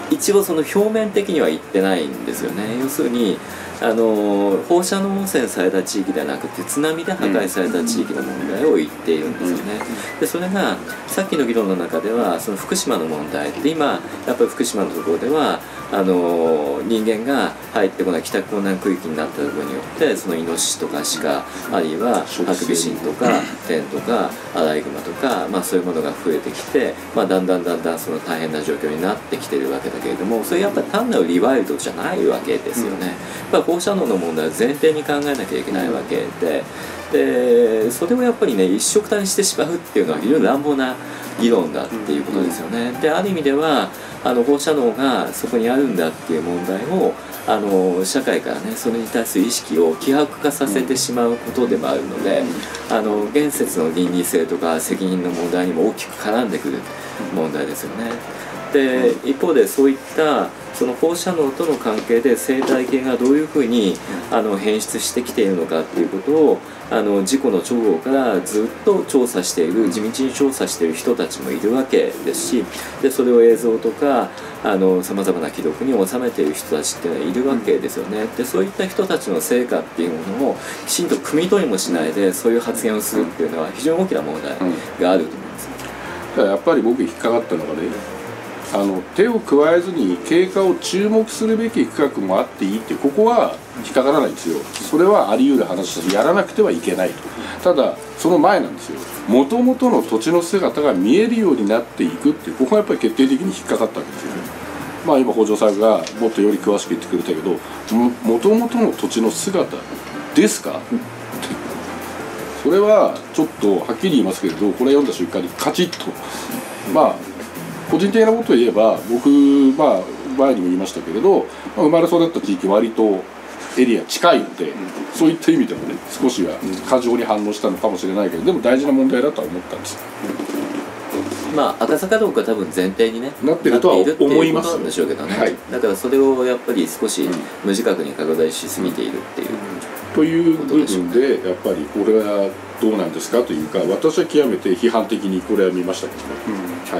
一応その表面的には言ってないんですよね。要するに放射能汚染された地域ではなくて津波で破壊された地域の問題を言っているんですよね。でそれがさっきの議論の中ではその福島の問題って今やっぱり福島のところでは人間が入ってこない帰宅困難区域になったことによってそのイノシシとか鹿あるいはハクビシンとかテンとかアライグマとか、そういうものが増えてきて、だんだんその大変な状況になってきてるわけだけれども、それやっぱり単なるリワイルドじゃないわけですよね。やっぱり放射能の問題を前提に考えなきゃいけないわけで、それをやっぱりね一緒くたにしてしまうっていうのは非常に乱暴な議論だっていうことですよね。である意味では放射能がそこにあるんだっていう問題を社会からねそれに対する意識を希薄化させてしまうことでもあるので、現説の倫理性とか責任の問題にも大きく絡んでくる問題ですよね。で一方でそういったその放射能との関係で生態系がどういうふうに変質してきているのかっていうことを事故の直後からずっと調査している地道に調査している人たちもいるわけですし、でそれを映像とかさまざまな記録に収めている人たちっていうのはいるわけですよね。でそういった人たちの成果っていうものをきちんと汲み取りもしないでそういう発言をするっていうのは非常に大きな問題があると思います。 やっぱり僕引っかかったのがね、手を加えずに経過を注目するべき区画もあっていいって、ここは引っかからないんですよ。それはあり得る話だしやらなくてはいけないと。ただその前なんですよ。もともとの土地の姿が見えるようになっていくっていう、ここがやっぱり決定的に引っかかったわけですよね。今北条さんがもっとより詳しく言ってくれたけど、もともとの土地の姿ですか、それはちょっとはっきり言いますけれど、これ読んだ瞬間にカチッと個人的なことを言えば僕、前にも言いましたけれど、生まれ育った地域割とエリア近いので、そういった意味でもね少しは過剰に反応したのかもしれないけど、でも大事な問題だとは思ったんですよ。 赤坂どうか多分前提にねなってるとは思います。 なんでしょうけどね、 はい、 だからそれをやっぱり少し無自覚に拡大しすぎているっていう、 という部分でやっぱりこれはどうなんですかというか、私は極めて批判的にこれは見ましたけどね。はい。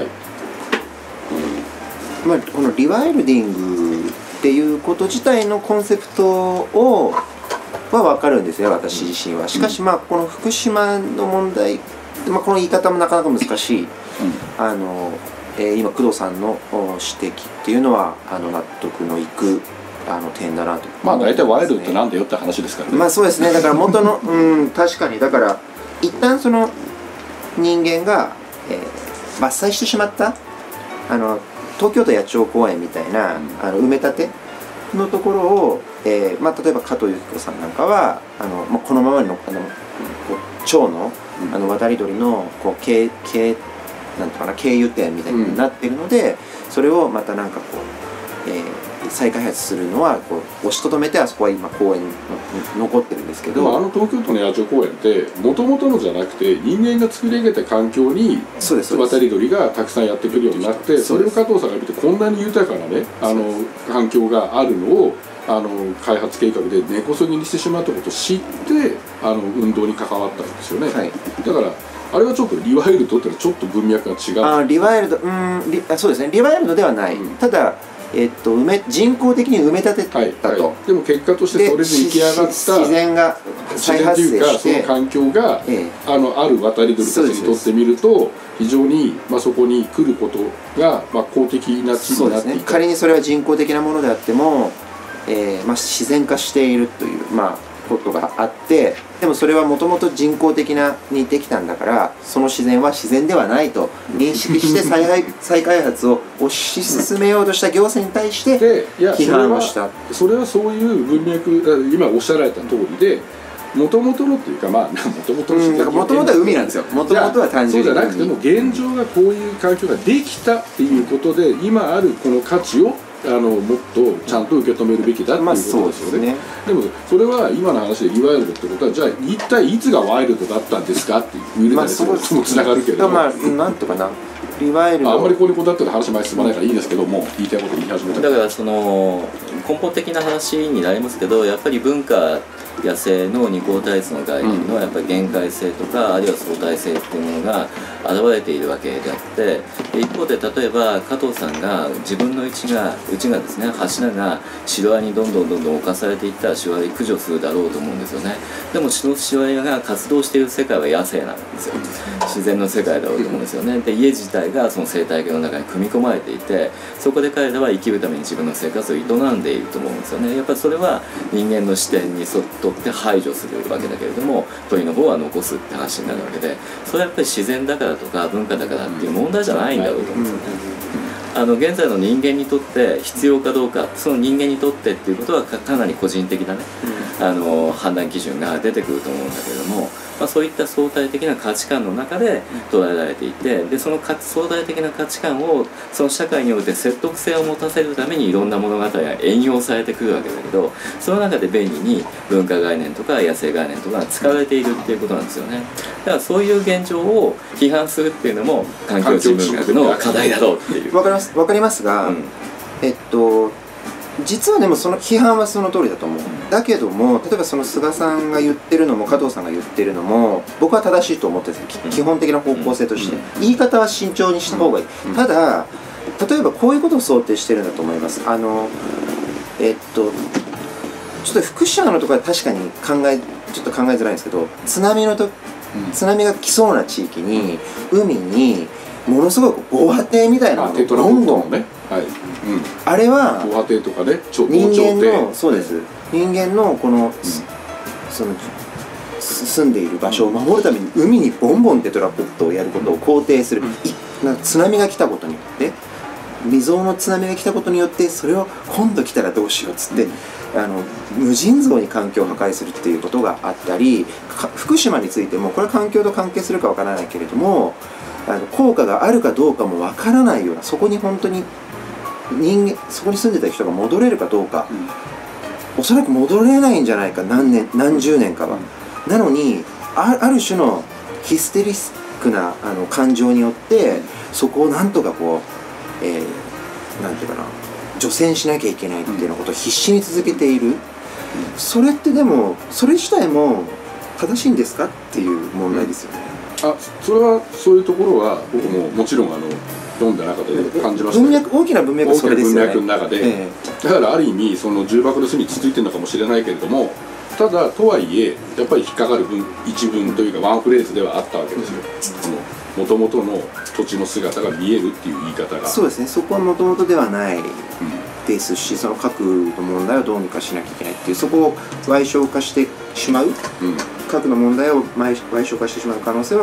このリワイルディングっていうこと自体のコンセプトは分かるんですよ、私自身は。しかしこの福島の問題、この言い方もなかなか難しい、今工藤さんの指摘っていうのは納得のいく点だなと。 大体ワイルドってなんだよって話ですからね。 そうですね。だから元の確かにだから一旦その人間が、伐採してしまった東京都野鳥公園みたいな埋め立てのところを、例えば加藤由紀子さんなんかはこのままの蝶の渡り鳥の経由点みたいになってるので、それをまた再開発するのは押しとどめて、あそこは今公園に残ってるんですけど、 東京都の野鳥公園ってもともとのじゃなくて人間が作り上げた環境に渡り鳥がたくさんやってくるようになって、それを加藤さんが見てこんなに豊かなね環境があるのを開発計画で根こそぎにしてしまったことを知って運動に関わったんですよね。はい、だからあれはちょっとリワイルドってのはちょっと文脈が違う。 リワイルドそうですね、リワイルドではない、ただ人工的に埋め立てたと、 でも結果としてそれで出来上がった自然が再発生して、 その環境が、ある渡り鳥たちにとってみると非常に、そこに来ることが、公的な地になっていた。 仮にそれは人工的なものであっても、自然化しているということがあって、でもそれはもともと人工的にできたんだから、その自然は自然ではないと認識して再開発を推し進めようとした行政に対して批判をした。 それはそういう文脈、今おっしゃられた通りで、もともとのっていうかもともとは海なんですよ。もともとは単純にそうじゃなくても現状がこういう環境ができたっていうことで、今あるこの価値をもっとちゃんと受け止めるべきだっていうことですよね。でもそれは今の話でリワイルドってことは、じゃあ一体いつがワイルドだったんですかっていうこともつながるけど、 なんとかなリワイルドあんまりここにこだって話前進まないからいいですけども、言いたいこと言い始めた。 だからその根本的な話になりますけど、やっぱり文化野生の二項体質の概念のやっぱり限界性とか、あるいは相対性っていうものが現れているわけであって、一方で例えば加藤さんが自分のうちがですね、柱がシロアリにどんどん侵されていったらシロアリ駆除するだろうと思うんですよね。でもシロアリが活動している世界は野生なんですよ。自然の世界だろうと思うんですよね。で、家自体がその生態系の中に組み込まれていて、そこで彼らは生きるために自分の生活を営んでいると思うんですよね。やっぱりそれは人間の視点にとって排除するわけだけれども、鳥の方は残すって話になるわけで、それはやっぱり自然だからとか文化だからっていう問題じゃないんだろうと思うんですよね。現在の人間にとって必要かどうか、その人間にとってっていうことはかなり個人的なね、判断基準が出てくると思うんだけれども、そういった相対的な価値観の中で捉えられていて、でその相対的な価値観をその社会において説得性を持たせるためにいろんな物語が援用されてくるわけだけど、その中で便利に文化概念とか野生概念とかが使われているっていうことなんですよね。だからそういう現状を批判するっていうのも環境人文学の課題だろうっていう。 わかりますが、実はでもその批判はその通りだと思う。だけども、例えばその菅さんが言ってるのも加藤さんが言ってるのも僕は正しいと思ってて、基本的な方向性として言い方は慎重にした方がいい。ただ例えばこういうことを想定してるんだと思います。ちょっと福島のところは確かにちょっと考えづらいんですけど、津波が来そうな地域に海にものすごく防波堤みたいなのをどんどんね、あれは防波堤とかね、 人間のそうです、人間のこの、その住んでいる場所を守るために海にボンボンテトラポットをやることを肯定する。津波が来たことによって、未曾有の津波が来たことによって、それを今度来たらどうしようっつって、無尽蔵に環境を破壊するっていうことがあったり、福島についてもこれは環境と関係するかわからないけれども、効果があるかどうかもわからないような、そこに本当にそこに住んでた人が戻れるかどうか、おそらく戻れないんじゃないか、何十年かは。なのにある種のヒステリックな感情によってそこをなんとかこう、なんていうかな、除染しなきゃいけないっていうようなことを必死に続けている。それってでもそれ自体も正しいんですかっていう問題ですよね。 それはそういうところは僕ももちろん読んだ中で感じました。 大きな文脈はそれですよね。 大きな文脈の中で、だからある意味その重箱の隅につついてるのかもしれないけれども、ただとはいえやっぱり引っかかる一文というかワンフレーズではあったわけですよ。もともとの土地の姿が見えるっていう言い方が。 そうですね。そこはもともとではないですし、その核の問題をどうにかしなきゃいけないっていう、そこを矮小化してしまう、核の問題を矮小化してしまう可能性は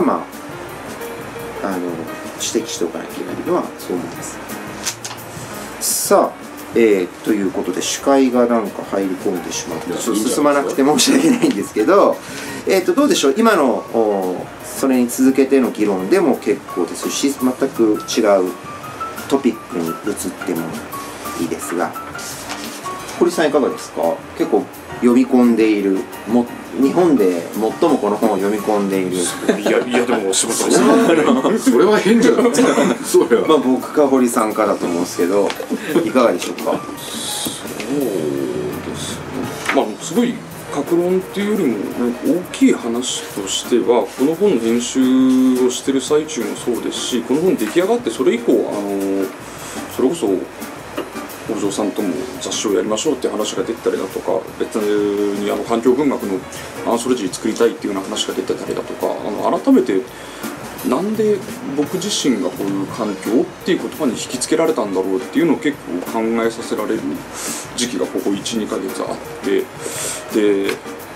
指摘しておかなきゃいけないのはそう思います。さあ、ということで司会がなんか入り込んでしまって進まなくて申し訳ないんですけど、どうでしょう、今のそれに続けての議論でも結構ですし、全く違うトピックに移ってもいいですが、堀さんいかがですか？結構読み込んでいる、日本で最もこの本を読み込んでいる。 いやでも仕事ですそれは変じゃないですか。そうや。 僕か堀さんかだと思うんですけど、いかがでしょうか？ そうですね。すごい各論っていうよりも大きい話としては、この本の編集をしてる最中もそうですし、この本出来上がってそれ以降それこそ北条さんとも雑誌をやりましょうって話が出てたりだとか、別に環境文学のアンソロジー作りたいっていうような話が出てたりだとか、改めてなんで僕自身がこういう環境っていう言葉に引きつけられたんだろうっていうのを結構考えさせられる時期がここ 1,2 ヶ月あって、で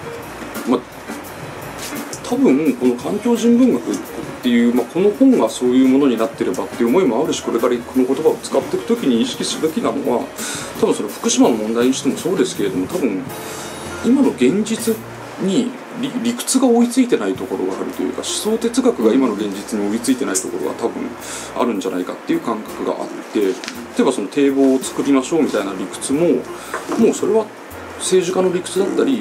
多分この環境人文学っていう、この本がそういうものになってればっていう思いもあるし、これからこの言葉を使っていくときに意識すべきなのは、多分それ福島の問題にしてもそうですけれども、多分今の現実に理屈が追いついてないところがあるというか、思想哲学が今の現実に追いついてないところが多分あるんじゃないかっていう感覚があって、例えばその堤防を作りましょうみたいな理屈も、もうそれは政治家の理屈だったり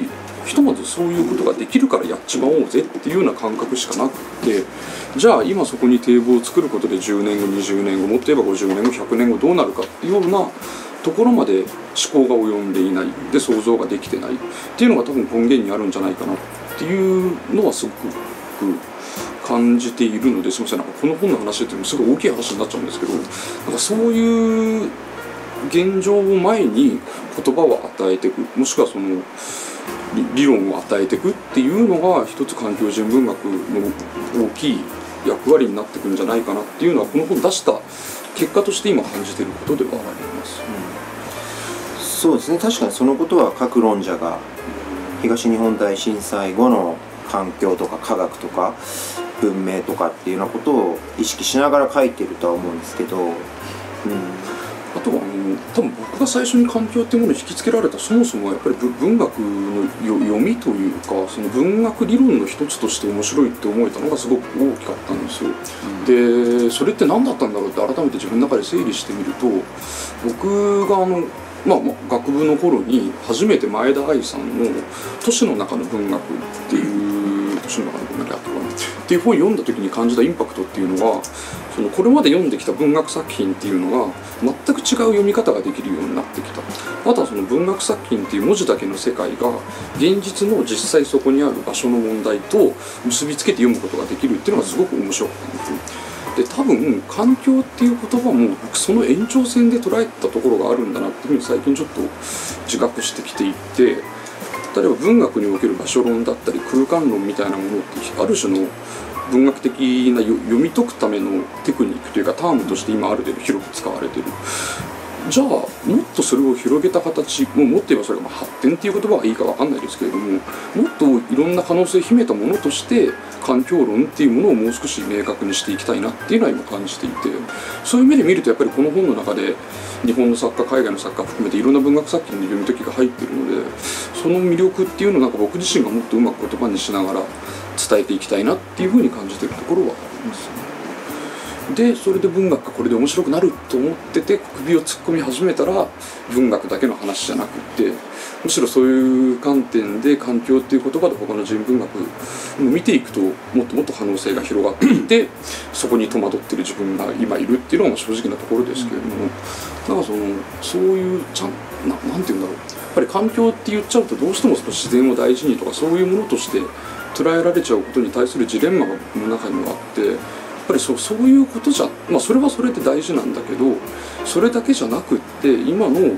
ひとまずそういうことができるからやっちまおうぜっていうような感覚しかなくて、じゃあ今そこに堤防を作ることで10年後20年後もっと言えば50年後100年後どうなるかっていうようなところまで思考が及んでいないで想像ができてないっていうのが多分根源にあるんじゃないかなっていうのはすごく感じているので、すみません、なんかこの本の話っていうのもすごい大きい話になっちゃうんですけど、なんかそういう現状を前に言葉を与えていく、もしくはその理論を与えていくっていうのが一つ環境人文学の大きい役割になってくるんじゃないかなっていうのはこの本出した結果として今感じていることではあります。 そうですね、確かにそのことは各論者が東日本大震災後の環境とか科学とか文明とかっていうようなことを意識しながら書いてるとは思うんですけど、 あとは多分僕が最初に環境っていうものに引きつけられたそもそもやっぱり文学の読みというか、その文学理論の一つとして面白いって思えたのがすごく大きかったんですよ。でそれって何だったんだろうって改めて自分の中で整理してみると、僕が学部の頃に初めて前田愛さんの「都市の中の文学」っていう都市の中の文学やったかなっていう本を読んだ時に感じたインパクトっていうのは、そのこれまで読んできた文学作品っていうのが全く違う読み方ができるようになってきた。あとはその文学作品っていう文字だけの世界が現実の実際そこにある場所の問題と結びつけて読むことができるっていうのがすごく面白かったんですよ。で多分環境っていう言葉も僕その延長線で捉えたところがあるんだなっていうふうに最近ちょっと自覚してきていて、例えば文学における場所論だったり空間論みたいなものってある種の文学的な読み解くためのテクニックというかタームとして今ある程度広く使われてる。じゃあもっとそれを広げた形、もっと言えばそれが発展っていう言葉がいいか分かんないですけれども、もっといろんな可能性を秘めたものとして環境論っていうものをもう少し明確にしていきたいなっていうのは今感じていて、そういう目で見るとやっぱりこの本の中で日本の作家海外の作家含めていろんな文学作品の読み解きが入っているので、その魅力っていうのをなんか僕自身がもっとうまく言葉にしながら伝えていきたいなっていうふうに感じているところはありますね。でそれで文学がこれで面白くなると思ってて首を突っ込み始めたら文学だけの話じゃなくってむしろそういう観点で環境っていう言葉で他の人文学を見ていくともっともっと可能性が広がっていってそこに戸惑ってる自分が今いるっていうのが正直なところですけれども、なんかそういうなんていうんだろう、やっぱり環境って言っちゃうとどうしてもその自然を大事にとかそういうものとして捉えられちゃうことに対するジレンマがこの中にはあって。やっぱりそういうことじゃ、それはそれで大事なんだけどそれだけじゃなくって今の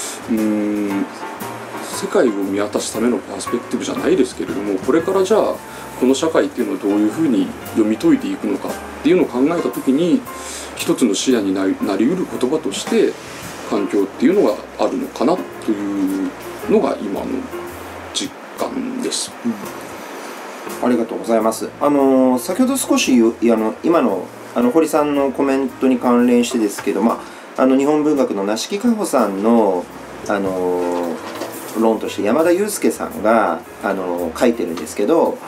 世界を見渡すためのパースペクティブじゃないですけれども、これからじゃあこの社会っていうのをどういうふうに読み解いていくのかっていうのを考えた時に一つの視野になりうる言葉として環境っていうのがあるのかなというのが今の実感です。 ありがとうございます。先ほど少し今の堀さんのコメントに関連してですけど、日本文学の梨木かほさんの論として山田裕介さんが書いてるんですけど、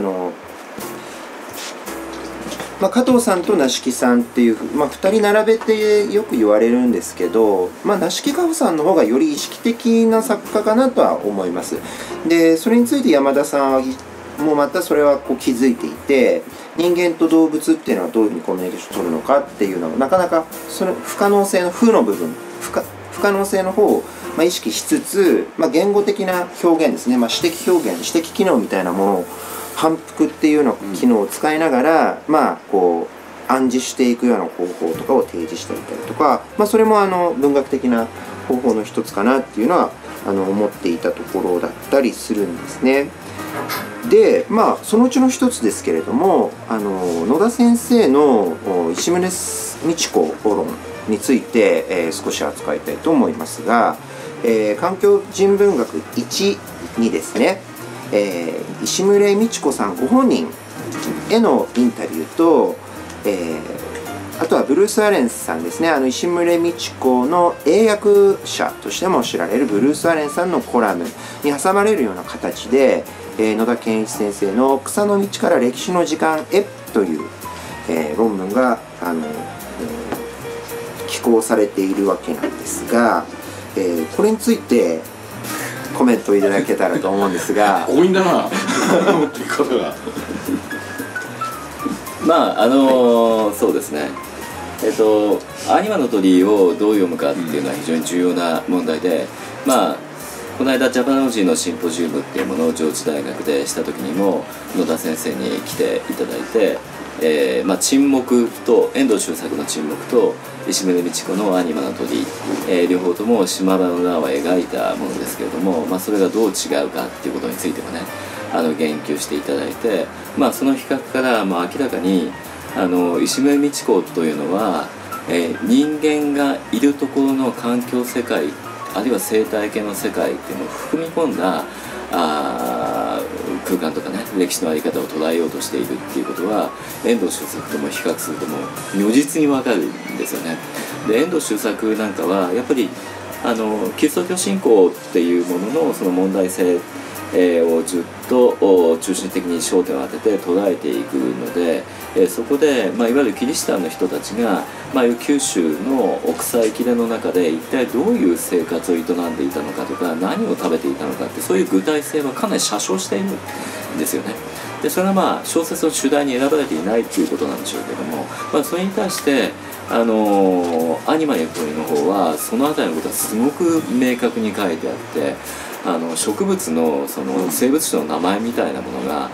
加藤さんと梨木さんっていう2人並べてよく言われるんですけど、梨木かほさんの方がより意識的な作家かなとは思います。でそれについて山田さんはもうまたそれは気づいていて、人間と動物っていうのはどういうふうにコミュニケーションを取るのかっていうのをなかなかその不可能性の負の部分不可能性の方を意識しつつ、言語的な表現ですね、詩的表現詩的機能みたいなものを反復っていうような機能を使いながら、暗示していくような方法とかを提示していたりとか、それも文学的な方法の一つかなっていうのは思っていたところだったりするんですね。でそのうちの一つですけれども野田先生の石牟礼道子論について、少し扱いたいと思いますが、環境人文学1にですね、石牟礼道子さんご本人へのインタビューと、あとはブルース・アレンスさんですね、石牟礼道子の英訳者としても知られるブルース・アレンさんのコラムに挟まれるような形で、野田健一先生の「草の道から歴史の時間へ」という、論文が寄稿されているわけなんですが、これについてコメントをいただけたらと思うんですが。 強引だな持っていく方が。 まあそうですね、アニマの鳥をどう読むかっていうのは非常に重要な問題で、まあこの間ジャパノロジーのシンポジウムっていうものを上智大学でした時にも野田先生に来ていただいて、沈黙と遠藤周作の沈黙と石牟礼道子のアニマの鳥、両方とも島原の乱を描いたものですけれども、それがどう違うかっていうことについてもね言及していただいて、その比較から明らかに石牟礼道子というのは、人間がいるところの環境世界あるいは生態系の世界っていうのを含み込んだ空間とかね歴史の在り方を捉えようとしているっていうことは遠藤周作とも比較するとも如実に分かるんですよね。で遠藤周作なんかはやっぱりキリスト教信仰っていうもののその問題性をずっと中心的に焦点を当てて捉えていくので、そこで、いわゆるキリシタンの人たちが、九州の奥さ切れの中で一体どういう生活を営んでいたのかとか何を食べていたのかってそういう具体性はかなり写生しているんですよね。でそれは小説の主題に選ばれていないっていうことなんでしょうけども、それに対してアニマの鳥の方はその辺りのことはすごく明確に書いてあって、植物のその生物種の名前みたいなものが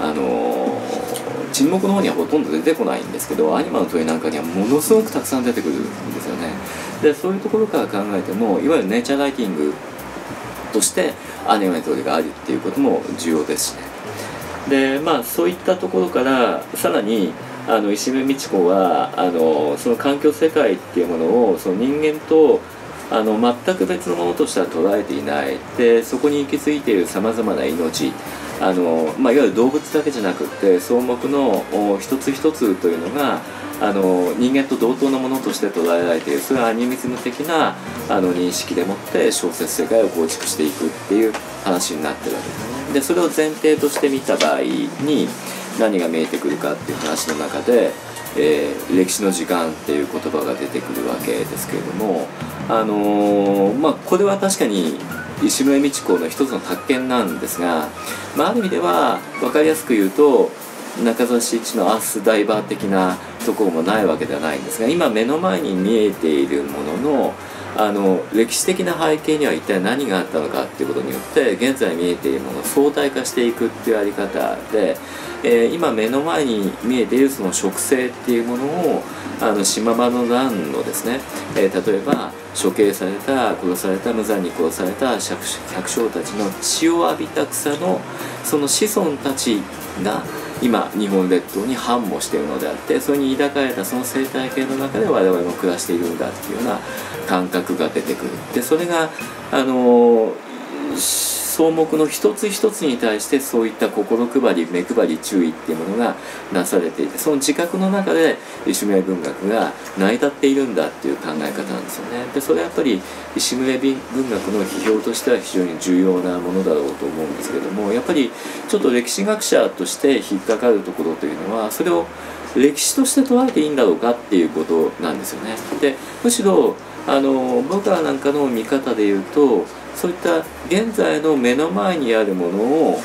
沈黙の方にはほとんど出てこないんですけど、アニマの鳥なんかにはものすごくたくさん出てくるんですよね。でそういうところから考えてもいわゆるネイチャーライティングとしてアニマの鳥があるっていうことも重要ですしね。でそういったところからさらに石牟礼道子はその環境世界っていうものをその人間と全く別のものとしては捉えていない。でそこに行き着いているさまざまな命いわゆる動物だけじゃなくって草木の一つ一つというのが人間と同等のものとして捉えられている、それはアニミズム的な認識でもって小説世界を構築していくっていう話になってるわけですね。でそれを前提として見た場合に何が見えてくるかっていう話の中で、歴史の時間っていう言葉が出てくるわけですけれども、これは確かに石牟礼道子の一つの宅建なんですが、ある意味では分かりやすく言うと中澤慎一のアースダイバー的なところもないわけではないんですが、今目の前に見えているものの歴史的な背景には一体何があったのかっていうことによって現在見えているものを相対化していくっていうやり方で、今目の前に見えているその植生っていうものを島場の乱のですね、例えば処刑された殺された無残に殺された百姓たちの血を浴びた草のその子孫たちが今日本列島に繁茂しているのであって、それに抱かれたその生態系の中で我々も暮らしているんだっていうような感覚が出てくる。でそれが草木の一つ一つに対してそういった心配り目配り注意っていうものがなされていて、その自覚の中で石牟礼文学が成り立っているんだっていう考え方なんですよね。でそれはやっぱり石牟礼文学の批評としては非常に重要なものだろうと思うんですけれども、やっぱりちょっと歴史学者として引っかかるところというのはそれを歴史として捉えていいんだろうかっていうことなんですよね。でむしろ僕らなんかの見方で言うとそういった現在の目の前にあるものを、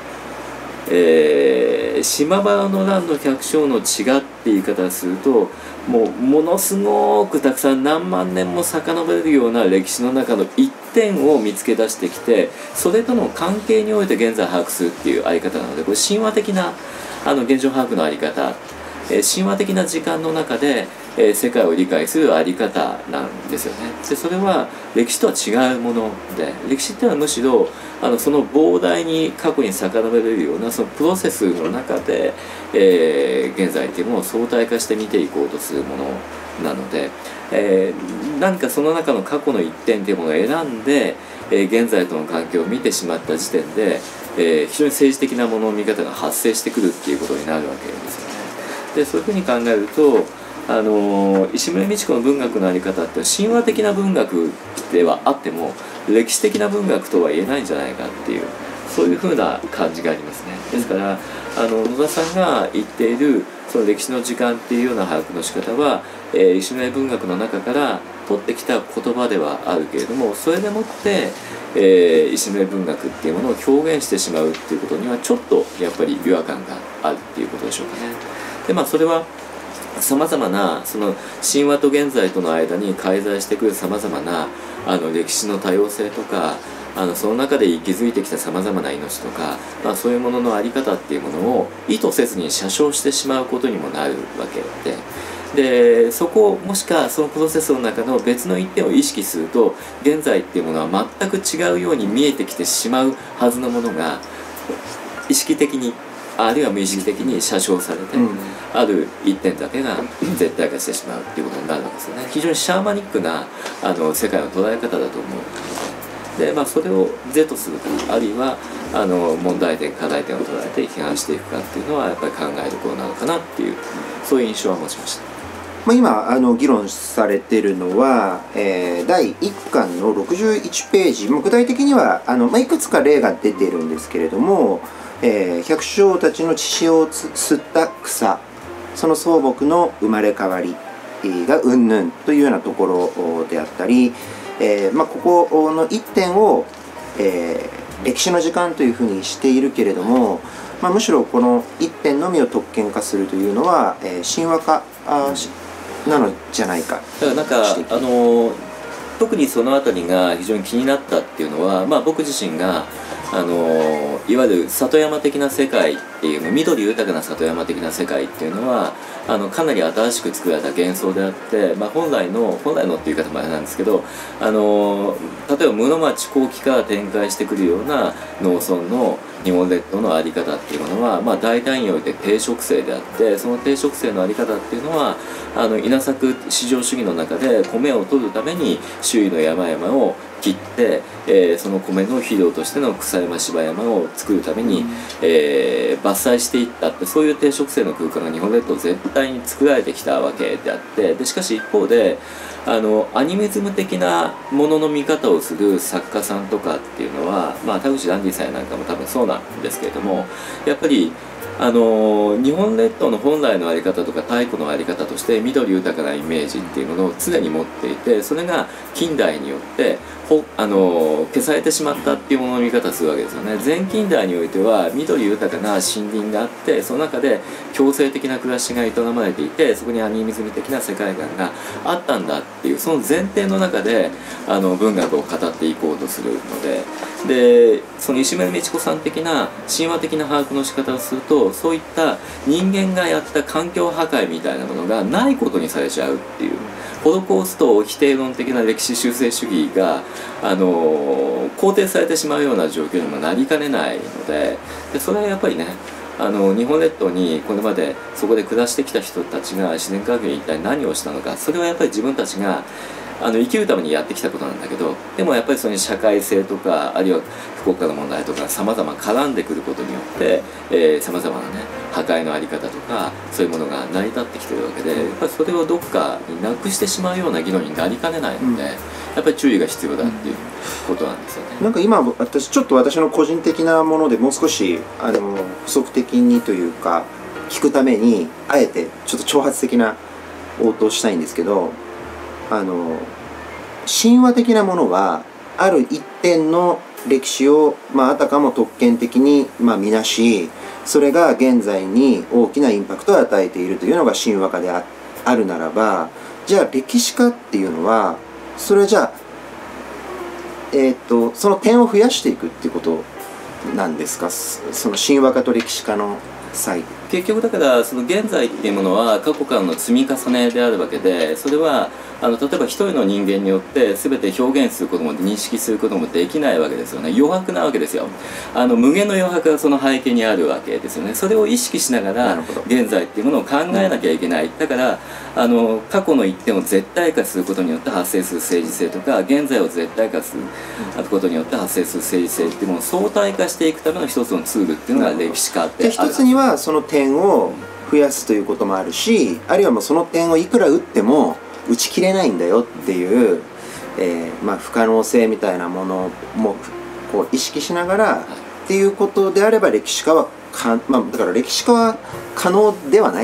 島原の乱の百姓の血がって言い方をするとものすごくたくさん何万年も遡れるような歴史の中の一点を見つけ出してきてそれとの関係において現在把握するっていうあり方なので、これ神話的な現状把握のあり方、神話的な時間の中で世界を理解するあり方なんですよね。でそれは歴史とは違うもので、歴史っていうのはむしろその膨大に過去に遡れるようなそのプロセスの中で、現在っていうものを相対化して見ていこうとするものなので、何かその中の過去の一点っていうものを選んで、現在との関係を見てしまった時点で、非常に政治的なものの見方が発生してくるっていうことになるわけですよね。でそういうふうに考えると石牟礼道子の文学のあり方って神話的な文学ではあっても歴史的な文学とは言えないんじゃないかっていうそういうふうな感じがありますね。ですから野田さんが言っているその歴史の時間っていうような把握の仕方は、石牟礼文学の中から取ってきた言葉ではあるけれども、それでもって、石目文学っていうものを表現してしまうっていうことにはちょっとやっぱり違和感があるっていうことでしょうかね。でそれはさまざまなその神話と現在との間に介在してくるさまざまな歴史の多様性とか、その中で息づいてきたさまざまな命とか、そういうものの在り方っていうものを意図せずに写生してしまうことにもなるわけで、そこをもしかそのプロセスの中の別の一点を意識すると、現在っていうものは全く違うように見えてきてしまうはずのものが意識的にあるいは無意識的に写生されて、ある一点だけが絶対化してしまうっていうことになるわけですよね。非常にシャーマニックな世界の捉え方だと思うので、それを是とするか、あるいは問題点課題点を捉えて批判していくかっていうのはやっぱり考えどころなのかなっていう、そういう印象は持ちました。 今議論されているのは、第1巻の61ページ、具体的にはいくつか例が出ているんですけれども、百姓たちの血潮を吸った草、その草木の生まれ変わりがうんぬんというようなところであったり、ここの一点を、歴史の時間というふうにしているけれども、むしろこの一点のみを特権化するというのは、神話化なのじゃないか。 だから特にそのあたりが非常に気になったっていうのは、僕自身がいわゆる里山的な世界っていう、緑豊かな里山的な世界っていうのはかなり新しく作られた幻想であって、本来のっていう言い方もあれなんですけど、例えば室町後期から展開してくるような農村の日本列島の在り方っていうものは、大胆において定植生であって、その定植生の在り方っていうのは稲作至上主義の中で米を取るために周囲の山々を切って、その米の肥料としての草山芝山を作るために、伐採していったって、そういう定植生の空間が日本列島全体に作られてきたわけであって、しかし一方でアニメズム的なものの見方をする作家さんとかっていうのは、田口ダンディさんなんかも多分そうなんですけれども、やっぱり日本列島の本来の在り方とか太古の在り方として緑豊かなイメージっていうものを常に持っていて、それが近代によって消されてしまったっていうものの見方をするわけですよね。前近代においては緑豊かな森林があって、その中で共生的な暮らしが営まれていて、そこにアニメズム的な世界観があったんだっていう、その前提の中で文学を語っていこうとするので、その石丸道子さん的な神話的な把握の仕方をすると、そういった人間がやった環境破壊みたいなものがないことにされちゃうっていう、ホロコースト否定論的な歴史修正主義が肯定されてしまうような状況にもなりかねないので、それはやっぱりね、日本列島にこれまでそこで暮らしてきた人たちが自然環境に一体何をしたのか、それはやっぱり自分たちが生きるためにやってきたことなんだけど、でもやっぱりそれに社会性とか、あるいは福岡の問題とかさまざま絡んでくることによってさまざまなね破壊の在り方とか、そういうものが成り立ってきてるわけで、やっぱりそれをどっかになくしてしまうような議論になりかねないので、やっぱり注意が必要だっていうことなんですよね。 なんか今ちょっと私の個人的なものでもう少し補足的にというか聞くためにあえてちょっと挑発的な応答したいんですけど、神話的なものはある一点の歴史を、あたかも特権的に、見なし、それが現在に大きなインパクトを与えているというのが神話化であるならば、じゃあ歴史化っていうのはそれはじゃあ、その点を増やしていくっていうことなんですか、その神話化と歴史化の際。 結局だからその現在っていうものは過去からの積み重ねであるわけで、それは例えば一人の人間によって全て表現することも認識することもできないわけですよね。余白なわけですよ。無限の余白がその背景にあるわけですよね。それを意識しながら現在っていうものを考えなきゃいけない。だから過去の一点を絶対化することによって発生する政治性とか、現在を絶対化することによって発生する政治性っていうものを相対化していくための一つのツールっていうのが歴史化ってある。 一つにはその点を増やすということもあるし、あるいはもうその点をいくら打っても打ち切れないんだよっていう、不可能性みたいなものもこう意識しながらっていうことであれば歴史化はだから歴史化は可能ではない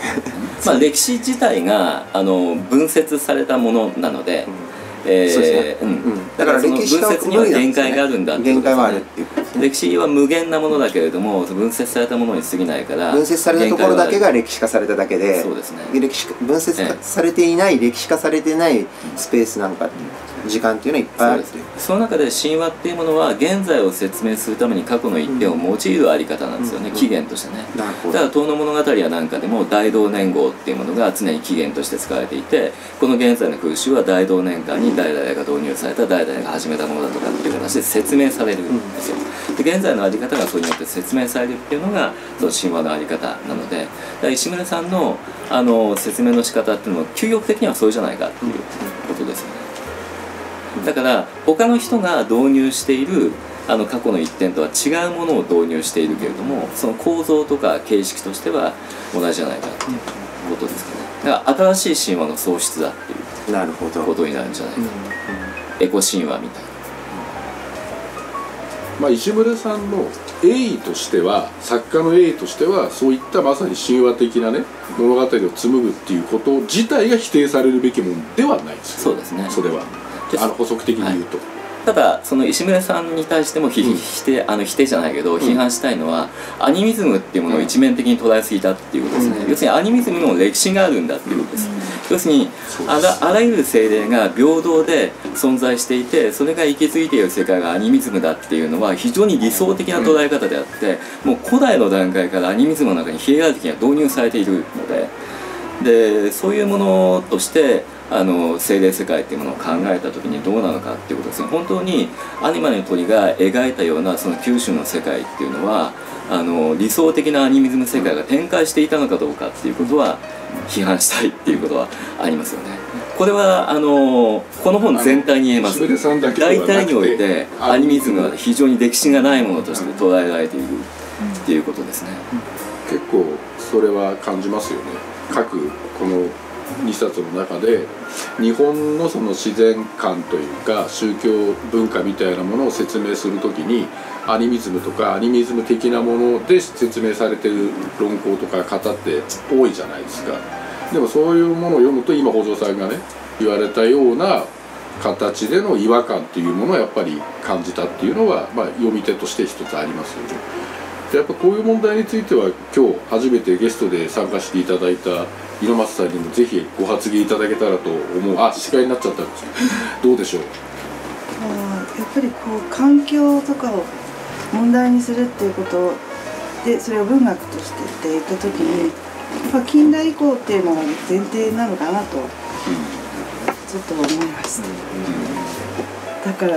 まあ歴史自体が分節されたものなので、だから歴史分節には限界があるんだってことですね。限界はあるっていうことですね。歴史は無限なものだけれども分節されたものに過ぎないから、 分節されたところだけが歴史化されただけで、 そうですね、 分節されていない、歴史化されてないスペースなんか時間っていうのはいっぱいある。 その中で神話っていうものは現在を説明するために過去の一点を用いるあり方なんですよね、起源としてね。だから「遠野物語」やなんかでも大同年号っていうものが常に起源として使われていて、この現在の風習は大同年間に誰々が導入された、誰々が始めたものだとかっていう形で説明されるんですよ。で現在のあり方がそれによって説明されるっていうのがその神話のあり方なので、だから石村さんの説明の仕方っていうのも究極的にはそれじゃないかっていうことですよね。だから他の人が導入している過去の一点とは違うものを導入しているけれども、その構造とか形式としては同じじゃないかっていうことですかね。だから新しい神話の創出だっていうことになるんじゃないか、エコ神話みたいな。 まあ、石村さんの鋭意としては、作家の鋭意としてはそういったまさに神話的なね物語を紡ぐっていうこと自体が否定されるべきものではないですよ。 そうですね。 それは補足的に言うと、 ただその石村さんに対しても否定じゃないけど批判したいのは、アニミズムっていうものを一面的に捉えすぎたっていうことですね。要するにアニミズムの歴史があるんだっていうことです。要するにあらゆる精霊が平等で存在していて、それが息づいている世界がアニミズムだっていうのは非常に理想的な捉え方であって、もう古代の段階からアニミズムの中にヒエラルキーが導入されているので、そういうものとして精霊世界っていうものを考えた時にどうなのかっていうことですね。本当にアニマルの鳥が描いたようなその九州の世界っていうのは理想的なアニミズム世界が展開していたのかどうかっていうことは批判したいっていうことはありますよね。これはこの本全体に言えます。大体においてアニミズムは非常に歴史がないものとして捉えられているっていうことですね。 結構それは感じますよね。各この2冊の中で日本のその自然観というか宗教文化みたいなものを説明するときにアニミズムとかアニミズム的なもので説明されてる論考とか方って多いじゃないですか。でもそういうものを読むと今北条さんがね言われたような形での違和感っていうものをやっぱり感じたっていうのは、まあ、読み手として一つありますよね。でやっぱこういう問題については今日初めてゲストで参加していただいた猪松さんにもぜひご発言いただけたらと思う。司会になっちゃったんですけどどうでしょう。 やっぱりこう環境とかを問題にするっていうことで、それを文学としてって言った時にやっぱ近代以降っていうのが前提なのかなとちょっと思いました。だから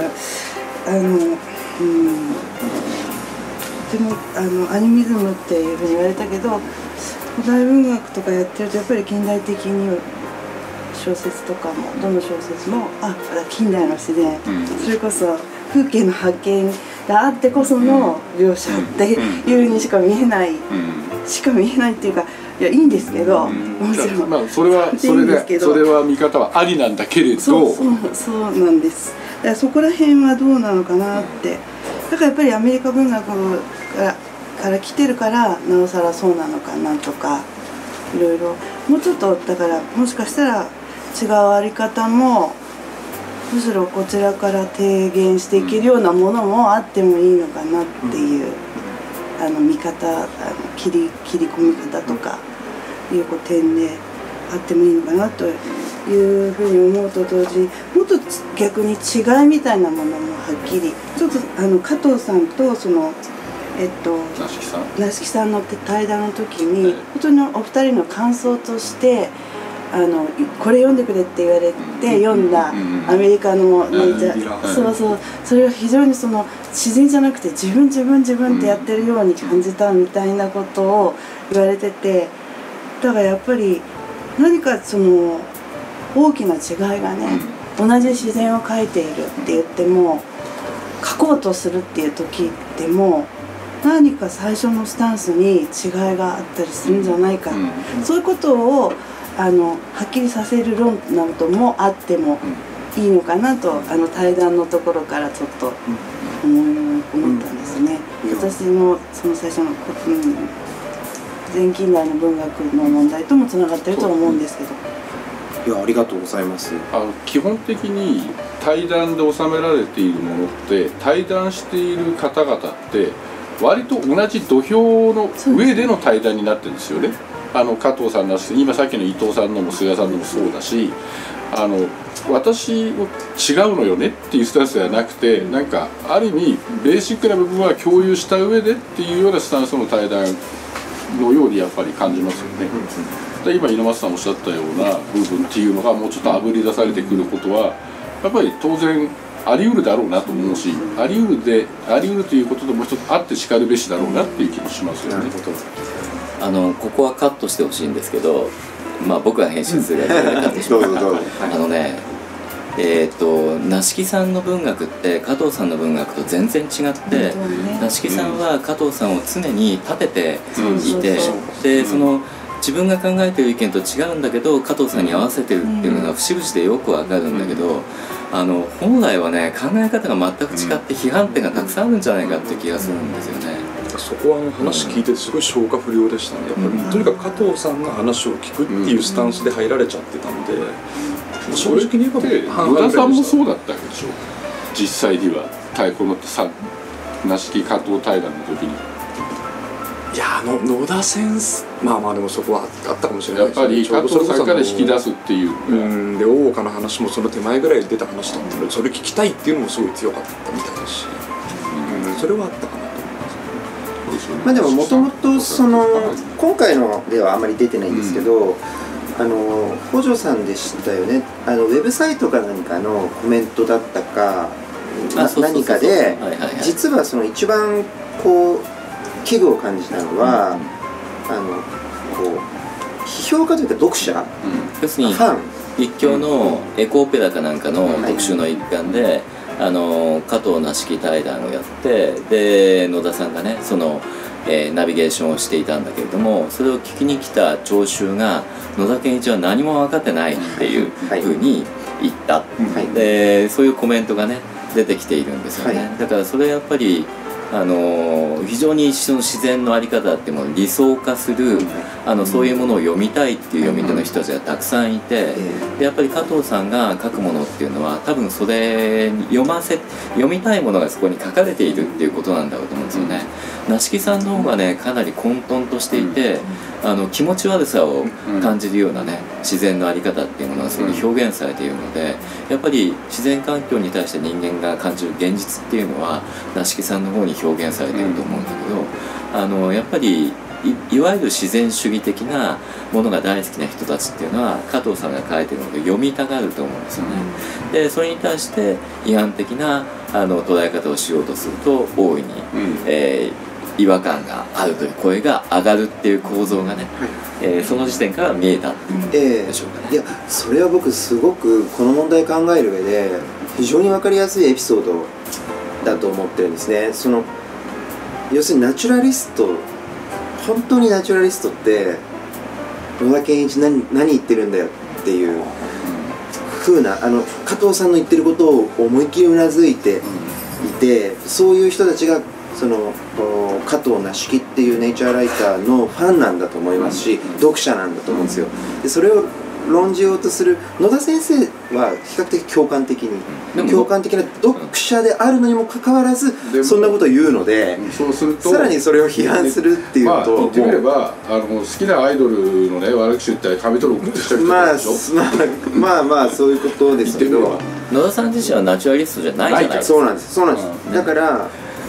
でもアニミズムっていうふうに言われたけど、古代文学とかやってるとやっぱり近代的に小説とかもどの小説も近代の自然、それこそ風景の発見があってこその描写っていうにしか見えない、っていうかいやいいんですけど、もちろんまあそれは見方はありなんだけれど、 そうなんです。だからそこら辺はどうなのかなって。だからやっぱりアメリカ文学から来てるからなおさらそうなのかなとか、いろいろもうちょっとだからもしかしたら違うあり方もむしろこちらから提言していけるようなものもあってもいいのかなっていう、見方切り込み方とかいう点であってもいいのかなというふうに思うと同時に、もっと逆に違いみたいなものもはっきりちょっと加藤さんとその那須木さんの対談の時に、本当にお二人の感想としてこれ読んでくれって言われて読んだアメリカのそれは非常にその自然じゃなくて自分ってやってるように感じたみたいなことを言われてて、だからやっぱり何かその大きな違いがね、同じ自然を描いているって言っても描こうとするっていう時でも何か最初のスタンスに違いがあったりするんじゃないか、そういうことをはっきりさせる論などもあってもいいのかなと対談のところからちょっと思ったんですね。私のその最初の前近代の文学の問題ともつながってると思うんですけど。 いや、ありがとうございます。 基本的に対談で収められているものって、対談している方々って割と同じ土俵の上での対談になってるんですよね。加藤さんなし、今さっきの伊藤さんのも菅さんのもそうだし、私も違うのよねっていうスタンスではなくて、なんかある意味ベーシックな部分は共有した上でっていうようなスタンスの対談のようにやっぱり感じますよね。で、今猪俣さんおっしゃったような部分っていうのがもうちょっとあぶり出されてくることはやっぱり当然あり得るだろうなと思うし、あり得るということでもう一つあってしかるべしだろうなっていう気もしますよね。 ここはカットしてほしいんですけど、まあ僕が編集するやつでカットしますが、梨木さんの文学って加藤さんの文学と全然違って、梨木さんは加藤さんを常に立てていて、でその自分が考えている意見と違うんだけど加藤さんに合わせてるっていうのが節々でよくわかるんだけど、本来はね考え方が全く違って批判点がたくさんあるんじゃないかっていう気がするんですよね。 そこは話聞いててすごい消化不良でしたね。やっぱりとにかく加藤さんが話を聞くっていうスタンスで入られちゃってたので、正直に言えば野田さんもそうだったわけでしょ。実際にはこの梨木加藤対談の時に。 いや、野田先生、まあでもそこはあったかもしれないですね。 やっぱり加藤さんから引き出すっていう、 で大岡の話もその手前ぐらいで出た話だったので、それ聞きたいっていうのもすごい強かったみたいだし、それはあったかなと思います。 まあでももともと今回のではあまり出てないんですけど、北条さんでしたよね。ウェブサイトか何かのコメントだったか何かで、実はその一番こう危惧を感じたのは、こう批評家というか読者、 要するにファン、 一強のエコオペラかなんかの特集の一環で、加藤梨木対談をやって、で野田さんがねナビゲーションをしていたんだけれども、それを聞きに来た聴衆が野田健一は何も分かってないっていうふうに言った、でそういうコメントがね出てきているんですよね。だからそれはやっぱり非常にその自然の在り方っていうものを理想化する、そういうものを読みたいっていう読み手の人たちがたくさんいて、でやっぱり加藤さんが書くものっていうのは多分それに読みたいものがそこに書かれているっていうことなんだろうと思うんですよね。梨木さんの方がねかなり混沌としていて、気持ち悪さを感じるようなね自然の在り方っていうものがそこに表現されているので、やっぱり自然環境に対して人間が感じる現実っていうのは梨木さんの方に表現されていると思うんだけど、やっぱりいわゆる自然主義的なものが大好きな人たちっていうのは加藤さんが書いてるので読みたがると思うんですよね。でそれに対して批判的な捉え方をしようとすると大いに、違和感があるという声が上がるっていう構造がね、その時点から見えたっていうでしょうかね。 いや、それは僕すごくこの問題考える上で非常に分かりやすいエピソードだと思ってるんですね。要するにナチュラリスト、本当にナチュラリストって野田健一何言ってるんだよっていう風な加藤さんの言ってることを思いっきりうなずいていて、そういう人たちが加藤梨木っていうネイチャーライターのファンなんだと思いますし、読者なんだと思うんですよ。でそれを論じようとする野田先生は比較的共感的な読者であるのにもかかわらずそんなことを言うので、 そうするとさらにそれを批判するっていうと、 言ってみれば好きなアイドルのね悪口言ったり紙取る送ってきたりとかでしょ。 まあそういうことですけど、 野田さん自身はナチュラリストじゃないじゃないですか。 そうなんですだから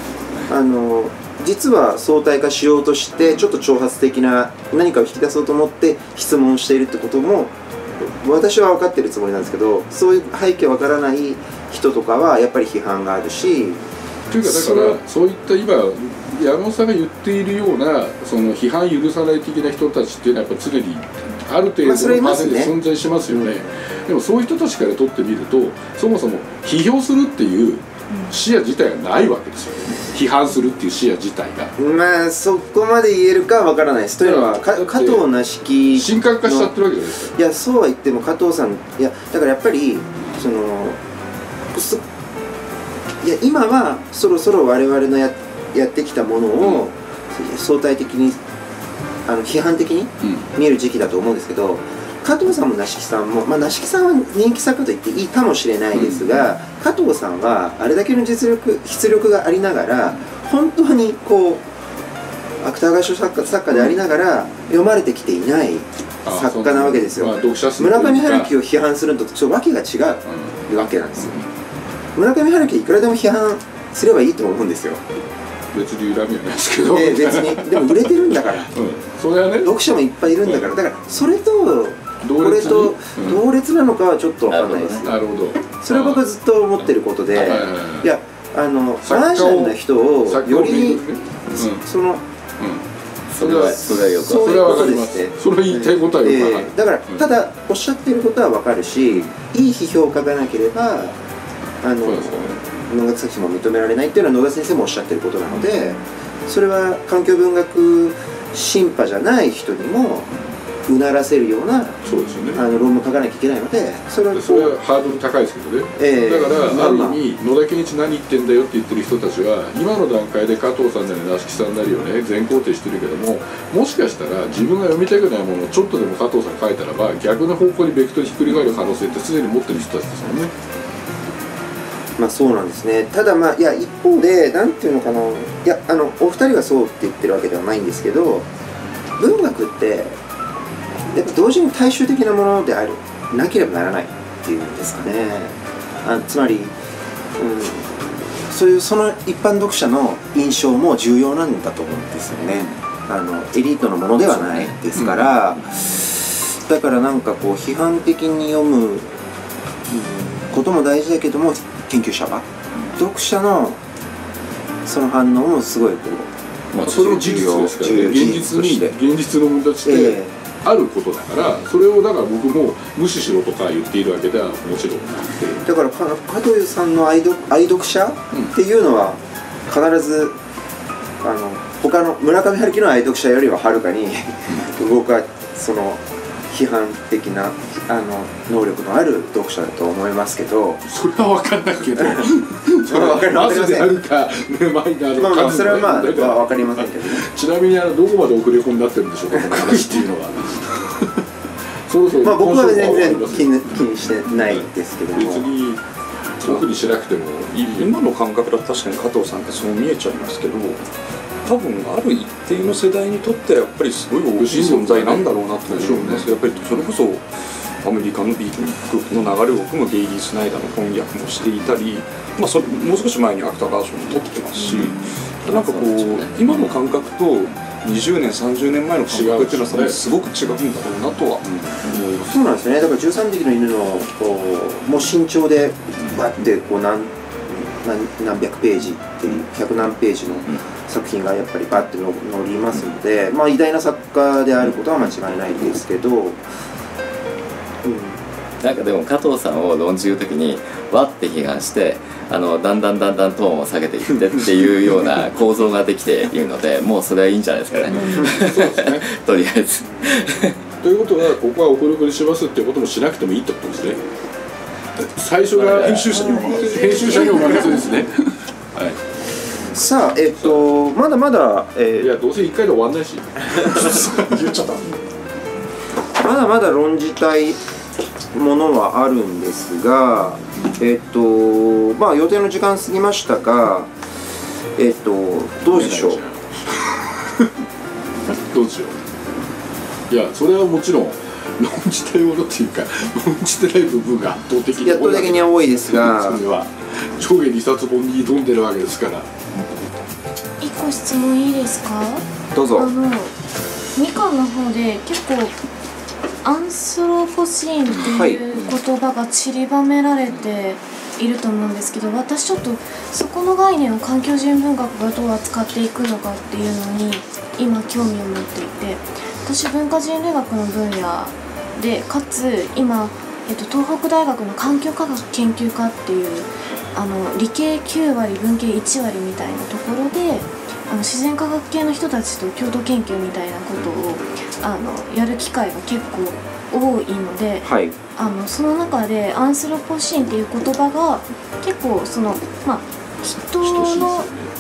実は相対化しようとしてちょっと挑発的な何かを引き出そうと思って質問しているってことも私は分かってるつもりなんですけど、そういう背景わからない人とかはやっぱり批判があるし、 というかだからそういった今山本さんが言っているようなその批判許さない的な人たちっていうのはやっぱ常にある程度のパーセンテージ存在しますよね。でもそういう人たちからとってみるとそもそも批評するっていう視野自体がないわけですよね。批判するっていう視野自体がまあそこまで言えるかわからないです。というのは加藤梨木神格化しちゃってるわけじゃないですか。 いやそうは言っても加藤さんだからやっぱり今はそろそろ我々のやってきたものを相対的に批判的に見える時期だと思うんですけど、加藤さんも梨木さんも、梨木さんは人気作家と言っていいかもしれないですが、加藤さんはあれだけの筆力がありながら、本当にこう芥川賞作家でありながら読まれてきていない作家なわけですよ。村上春樹を批判するのとちょっと訳が違うわけなんですよ。村上春樹いくらでも批判すればいいと思うんですよ。 別に恨みはないですけど、 別にでも売れてるんだから、 それはね、 読者もいっぱいいるんだから、だからそれとこれと同列なのかはちょっと分かんないです。 なるほど。 それは僕はずっと思ってることで、いやマージャンな人をよりそのそれはよくそういうことですね。 それは言いたいことはよくわかる。 だからただおっしゃってることは分かるし、いい批評を書かなければ能楽作品も認められないっていうのは野田先生もおっしゃってることなので、それは環境文学シンパじゃない人にもうならせるような論文書かなきゃいけないので、それはハードル高いですけどね、だからある意味野田健一何言ってんだよって言ってる人たちは今の段階で加藤さんなり梨木さんなりをね全肯定してるけども、もしかしたら自分が読みたくないものをちょっとでも加藤さん書いたらば逆の方向にベクトルひっくり返る可能性ってすでに持ってる人たちですもんね。 そうなんですね。ただいや一方でなんていうのかな、いやお二人がそうって言ってるわけではないんですけど、文学ってやっぱ同時に大衆的なものであるなければならないっていうんですかね。つまり、そういうその一般読者の印象も重要なんだと思うんですよね。エリートのものではないですから、だからなんかこう批判的に読む、ことも大事だけども、研究者は読者のその反応もすごいこう、 それも事実ですからね。現実の問題としてあることだから、それをだから僕も無視しろとか言っているわけではもちろんなくて、 だから加藤さんの愛読者っていうのは必ず他の村上春樹の愛読者よりははるかに僕はその批判的な能力のある読者だと思いますけど、 それは分かんないけどそれは分かりません。 マジであるかマイナーのそれは分かりませんけどね。 ちなみにどこまで遅れ込んになってるんでしょうか、この話っていうのは。そうそう、 僕は全然気にしてないですけども、 別に特にしなくても今の感覚だと確かに加藤さんってそう見えちゃいますけど、多分ある一定の世代にとってはやっぱりすごい大きい存在なんだろうなと思います。やっぱりそれこそアメリカのビートの流れを組むゲイリー・スナイダーの翻訳もしていたり、もう少し前に芥川賞も取ってますし、なんかこう今の感覚と20年30年前の感覚っていうのはすごく違うんだろうなとは思います。 そうなんですね。だから13匹の犬のもう身長でバッてこう何百ページっていう100何ページの作品がやっぱりバッて載りますので、偉大な作家であることは間違いないですけど、 なんかでも加藤さんを論じるときにわって批判してだんだんトーンを下げていってっていうような構造ができているので、もうそれはいいんじゃないですかね。 そうですねとりあえずということはここはお送りしますっていうこともしなくてもいいってことですね。最初が編集者にお任せですね。はい、 さあまだまだ、 いやどうせ1回で終わんないし言っちゃった。 まだまだ論じたいものはあるんですが、予定の時間過ぎましたが、どうでしょう。 どうでしょう。いやそれはもちろん論じたいものっていうか論じてない部分が圧倒的に多いですが、 それは上下2冊本に挑んでるわけですから。 一個質問いいですか。 どうぞ。 みかんの方で結構アンスロポシーンっていう言葉が散りばめられていると思うんですけど、私ちょっとそこの概念を環境人文学がどう扱っていくのかっていうのに今興味を持っていて、私文化人類学の分野でかつ今、東北大学の環境科学研究科っていう理系9割文系1割みたいなところで自然科学系の人たちと共同研究みたいなことをやる機会が結構多いので、 はい、 その中でアンスロポシーンっていう言葉が結構人の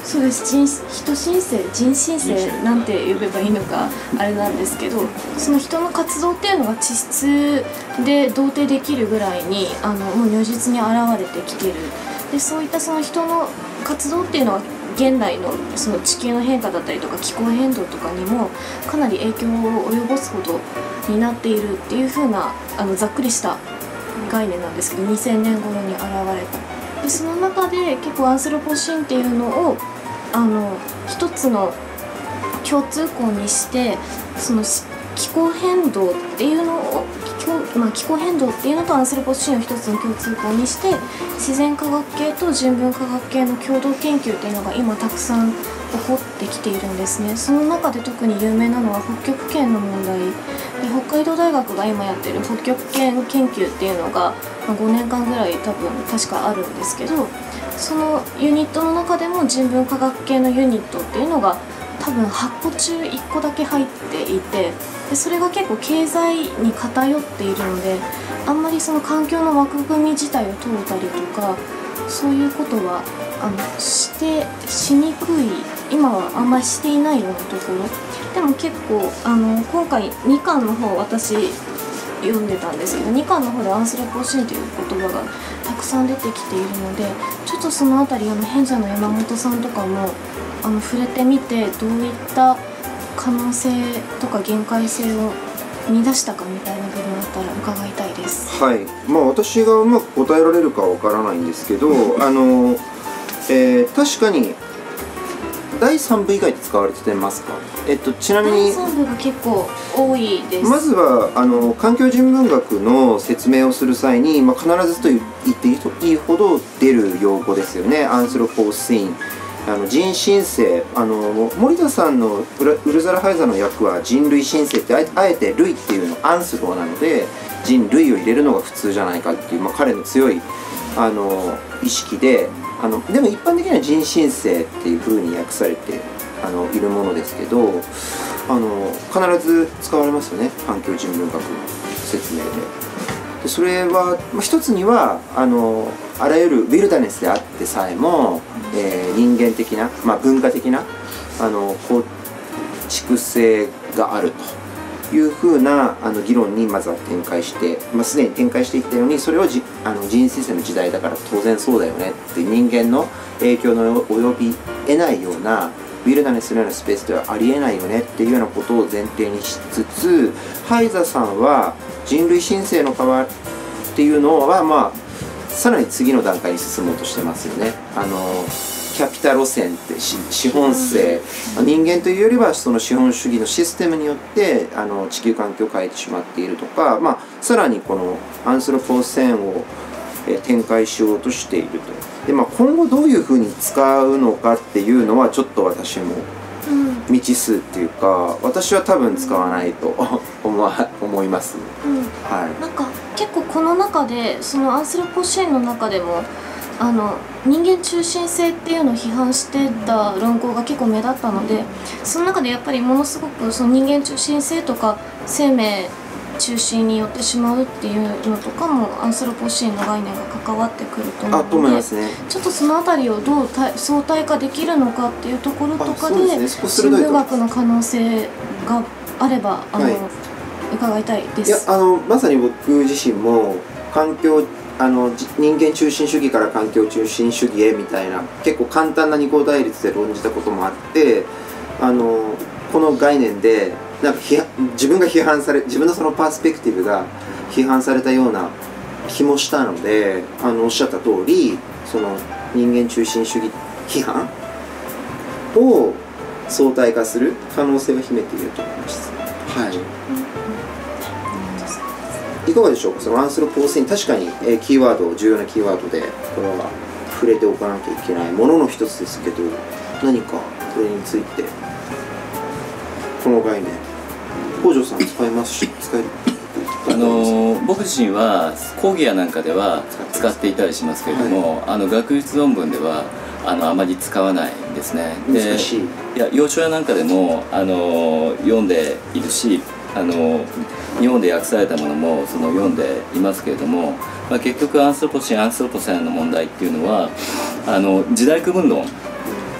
そうです。人新世、人新世なんて呼べばいいのかあれなんですけど、その人の活動っていうのが地質で同定できるぐらいにもう如実に現れてきてる。でそういったその人の活動っていうのは現代のその地球の変化だったりとか気候変動とかにもかなり影響を及ぼすほどになっているっていう風なざっくりした概念なんですけど、2000年頃に現れた。でその中で結構アンスロポシンっていうのを一つの共通項にして、その気候変動っていうのを気候変動っていうのとアンスロポシンを一つの共通項にして、自然科学系と人文科学系の共同研究っていうのが今たくさん起こってきているんですね。その中で特に有名なのは北極圏の問題で、北海道大学が今やってる北極圏研究っていうのが5年間ぐらい確かあるんですけど、そのユニットの中でも人文科学系のユニットっていうのが多分8個中1個だけ入っていて、でそれが結構経済に偏っているので、あんまりその環境の枠組み自体を問うたりとかそういうことはしにくい、今はあんまりしていないようなところでも結構今回2巻の方私読んでたんですけど、2巻の方でアンスロポシンという言葉がたくさん出てきているので、ちょっとそのあたり編者の山本さんとかも触れてみて、どういった可能性とか限界性を見出したかみたいな部分あったら伺いたいです。 はい、私がうまく答えられるかわからないんですけど、確かに第3部以外で使われてますか？ちなみに第3部が結構多いです。 まずは環境人文学の説明をする際に、必ずと言っていいほど出る用語ですよね。アンスロポシン、人新世、森田さんのウルザラハイザの役は人類新世って、あえて類っていうのアンスローなので人類を入れるのが普通じゃないかっていう、彼の強い意識で、でも一般的には人新世っていう風に訳されているものですけど、必ず使われますよね、環境人文学の説明で。それは、一つにはあらゆるウィルダネスであってさえも、人間的な、文化的な構築性があるというふうな議論にまずは展開して、すでに展開していったように、それを人新世の時代だから当然そうだよねって、人間の影響の及び得ないようなウィルダネスのようなスペースではありえないよねっていうようなことを前提にしつつ、ハイザさんは人類新世の川っていうのはさらに次の段階に進もうとしてますよね。キャピタ路線って資本性、人間というよりはその資本主義のシステムによって地球環境を変えてしまっているとか、さらにこのアンスロポセンを展開しようとしていると。で、今後どういうふうに使うのかっていうのはちょっと私も未知数っていうか、私は多分使わないと思います。はい、 なんか結構この中でそのアンスロポシェンの中でも人間中心性っていうのを批判してた論考が結構目立ったので、その中でやっぱりものすごくその人間中心性とか生命中心によってしまうっていうのとかもアンスロポシーンの概念が関わってくると思うので、ちょっとそのあたりをどう相対化できるのかっていうところとかで人文学の可能性があれば伺いたいです。 いやまさに僕自身も環境人間中心主義から環境中心主義へみたいな結構簡単な二項対立で論じたこともあって、この概念でなんか自分が批判され、自分のそのパースペクティブが批判されたような気もしたので、おっしゃった通りその人間中心主義批判を相対化する可能性を秘めていると思います。はい。いかがでしょうか。そのアンスロポーセイン、確かにキーワード、重要なキーワードでこれは触れておかなきゃいけないものの一つですけど、何かこれについてこの概念北条さん使いますし、使える？ 僕自身は講義やなんかでは使っていたりしますけれども、はい、学術論文ではあまり使わないんですね。 難しい。 いや要所やなんかでも読んでいるし、日本で訳されたものも読んでいますけれども、結局アンスロポセンの問題っていうのは時代区分論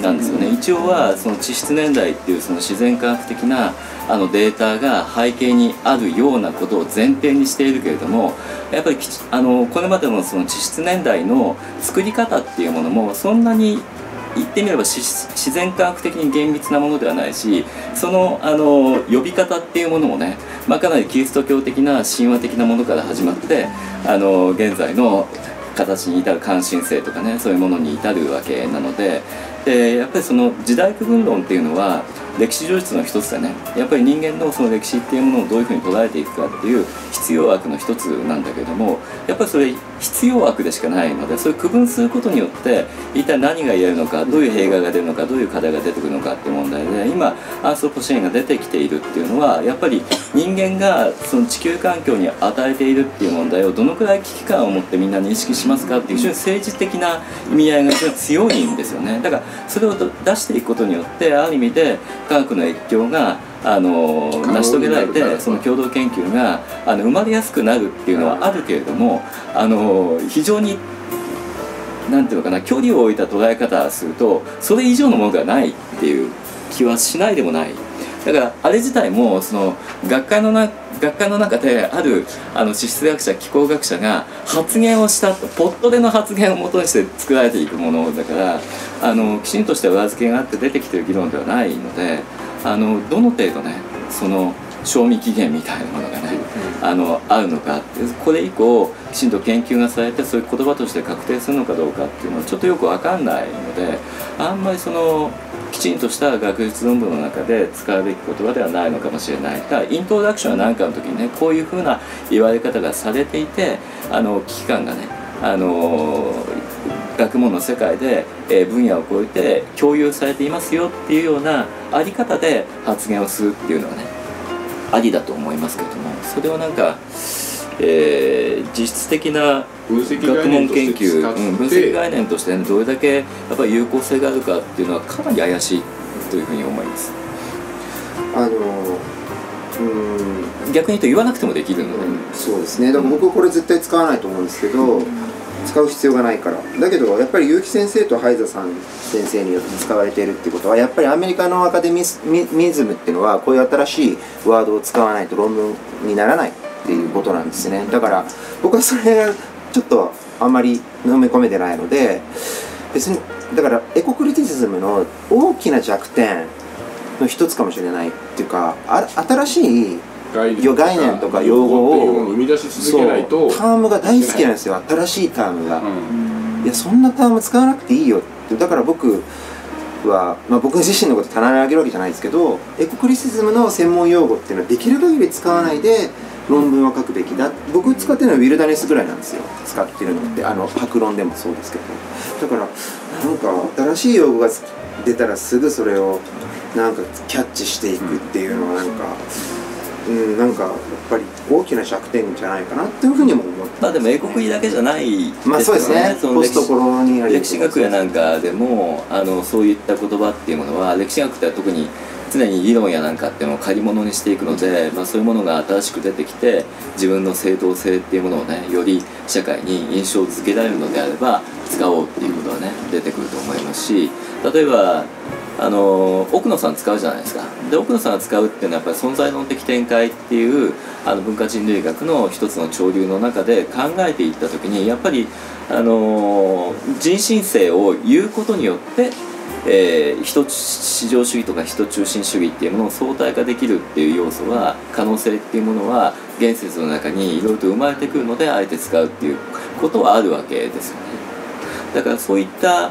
なんですよね。一応はその地質年代っていうその自然科学的なデータが背景にあるようなことを前提にしているけれども、やっぱりこれまでのその地質年代の作り方っていうものもそんなに言ってみれば自然科学的に厳密なものではないし、その呼び方っていうものもね、かなりキリスト教的な神話的なものから始まって現在の形に至る関心性とかね、そういうものに至るわけなので、やっぱりその時代区分論っていうのは歴史上実の一つでね、やっぱり人間のその歴史っていうものをどういうふうに捉えていくかっていう必要悪の一つなんだけれども、やっぱりそれ必要悪でしかないので、それ区分することによって一体何が言えるのか、どういう弊害が出るのか、どういう課題が出てくるのかっていう問題で、今アースロポシェーンが出てきているっていうのは、やっぱり人間がその地球環境に与えているっていう問題をどのくらい危機感を持ってみんな認識しますかっていう非常に政治的な意味合いが非常に強いんですよね。だからそれを出していくことによって、ある意味で科学の越境が成し遂げられて、その共同研究が生まれやすくなるっていうのはあるけれども、非常になんていうのかな、距離を置いた捉え方をするとそれ以上のものではないっていう気はしないでもない。だからあれ自体もその学会の中である地質学者気候学者が発言をしたポットでの発言をもとにして作られていくものだから、きちんとした裏付けがあって出てきてる議論ではないので、どの程度ねその賞味期限みたいなものがねあるのか、これ以降きちんと研究がされてそういう言葉として確定するのかどうかっていうのはちょっとよく分かんないので、あんまりそのきちんとした学術論文の中で使うべき言葉ではないのかもしれない。ただイントロダクションやなんかの時にね、こういうふうな言われ方がされていて危機感がね学問の世界で分野を超えて共有されていますよっていうようなあり方で発言をするっていうのはねありだと思いますけれども、それをなんか、実質的な学問研究分析概念として、ね、どれだけやっぱり有効性があるかっていうのはかなり怪しいというふうに思います。逆に言うと言わなくてもできるので、 そうですね。だから僕はこれ絶対使わないと思うんですけど、使う必要がないから。だけどやっぱり結城先生とハイザさん先生によって使われているっていうことは、やっぱりアメリカのアカデミズムっていうのはこういう新しいワードを使わないと論文にならないっていうことなんですね。だから僕はそれがちょっとあんまり飲み込めてないので、別にだからエコクリティシズムの大きな弱点の一つかもしれないっていうか、新しい概念とか用語を生み出し続けないと。 タームが大好きなんですよ、新しいタームが。いやそんなターム使わなくていいよって。だから僕は、僕自身のこと棚に上げるわけじゃないですけど、エコクリティシズムの専門用語っていうのはできる限り使わないで論文は書くべきだ。僕使ってるのはウィルダネスぐらいなんですよ、使ってるのって。白論でもそうですけど。だからなんか新しい用語が出たらすぐそれをなんかキャッチしていくっていうのはなんか、なんかやっぱり大きな弱点じゃないかなっていうふうにも思って。 でも英国だけじゃないですよね。 そうですね。ポストコロニアリズム、 歴史学やなんかでもそういった言葉っていうものは、歴史学って特に常に理論やなんかっていうのを借り物にしていくので、そういうものが新しく出てきて自分の正当性っていうものをねより社会に印象づけられるのであれば使おうっていうことはね出てくると思いますし、例えば奥野さん使うじゃないですか。で奥野さんが使うっていうのはやっぱり存在論的展開っていう文化人類学の一つの潮流の中で考えていった時に、やっぱり人新性を言うことによって人至上主義とか人中心主義っていうものを相対化できるっていう要素は、可能性っていうものは現説の中にいろいろと生まれてくるので、あえて使うっていうことはあるわけですよね。だからそういった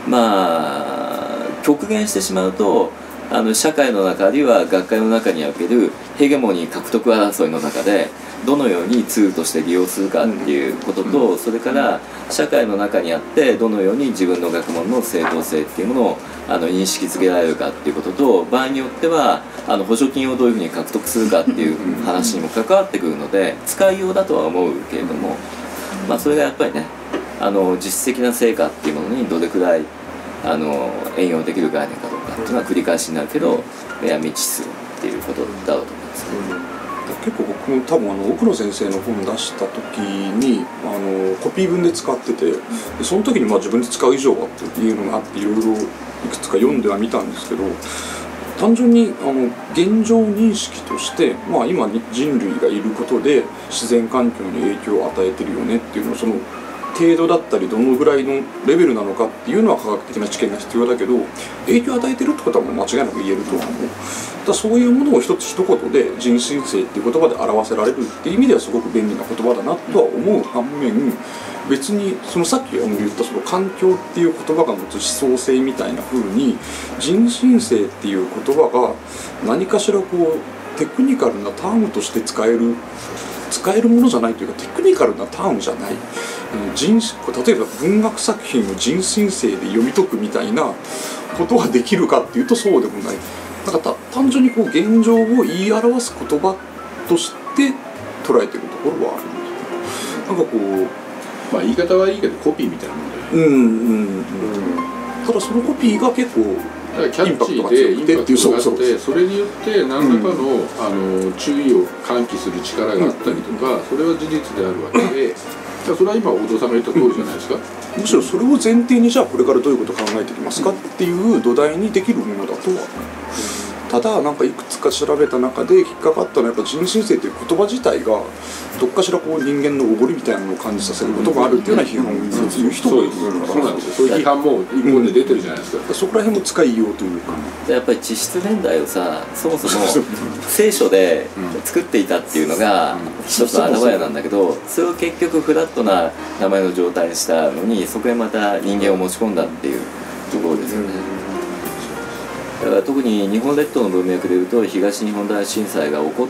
極限してしまうと社会の中あるいは学会の中におけるヘゲモニー獲得争いの中でどのようにツールとして利用するかっていうことと、それから社会の中にあってどのように自分の学問の正当性っていうものを認識づけられるかっていうことと、場合によっては補助金をどういうふうに獲得するかっていう話にも関わってくるので、使いようだとは思うけれども、それがやっぱりね実質的な成果っていうものにどれくらい援用できる概念かどうかっていうのは繰り返しになるけど、未知数っていうことだろうと思います。 結構僕も多分奥野先生の本出した時にコピー文で使ってて、でその時に自分で使う以上はっていうのがあっていろいろいくつか読んではみたんですけど、単純に現状認識として、今人類がいることで自然環境に影響を与えてるよねっていうのを、その程度だったりどのぐらいのレベルなのかっていうのは科学的な知見が必要だけど、影響を与えてるってことはもう間違いなく言えるとは思う。だそういうものを一言で人新世っていう言葉で表せられるっていう意味ではすごく便利な言葉だなとは思う反面、別にそのさっき言ったその環境っていう言葉が持つ思想性みたいな風に人新世っていう言葉が何かしらテクニカルなタームとして使えるものじゃないというか、テクニカルなタームじゃない、例えば文学作品を人新世で読み解くみたいなことができるかっていうとそうでもない。なんか単純に現状を言い表す言葉として捉えてるところはある。なんか言い方はいいけどコピーみたいなもんだよね。 ただそのコピーが結構キャッチーでインパクトがあって、それによって何らかの注意を喚起する力があったりとか、それは事実であるわけで、それは今大戸さんが言った通りじゃないですか。 むしろそれを前提にじゃあこれからどういうことを考えていきますかっていう土台にできるものだとは。ただなんかいくつか調べた中で引っかかったのは、やっぱ人新世という言葉自体がどっかしら人間のおごりみたいなのを感じさせることがあるっていうような批判をする人がいるから、 そうなんですよ。そういう批判も一方で出てるじゃないですか。 そこら辺も使いようというか、 やっぱり地質年代をさ、そもそも聖書で作っていたっていうのが一つのアダバヤなんだけど、それを結局フラットな名前の状態にしたのに、そこへまた人間を持ち込んだっていうところですよね。だから特に日本列島の文脈でいうと、東日本大震災が起こって、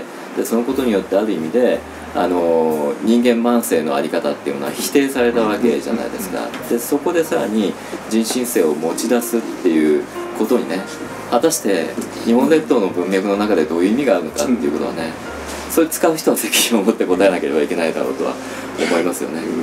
でそのことによってある意味で人間慢性の在り方っていうのは否定されたわけじゃないですか。でそこでさらに人新世を持ち出すっていうことにね、果たして日本列島の文脈の中でどういう意味があるのかっていうことはね、それ使う人は責任を持って答えなければいけないだろうとは思いますよね。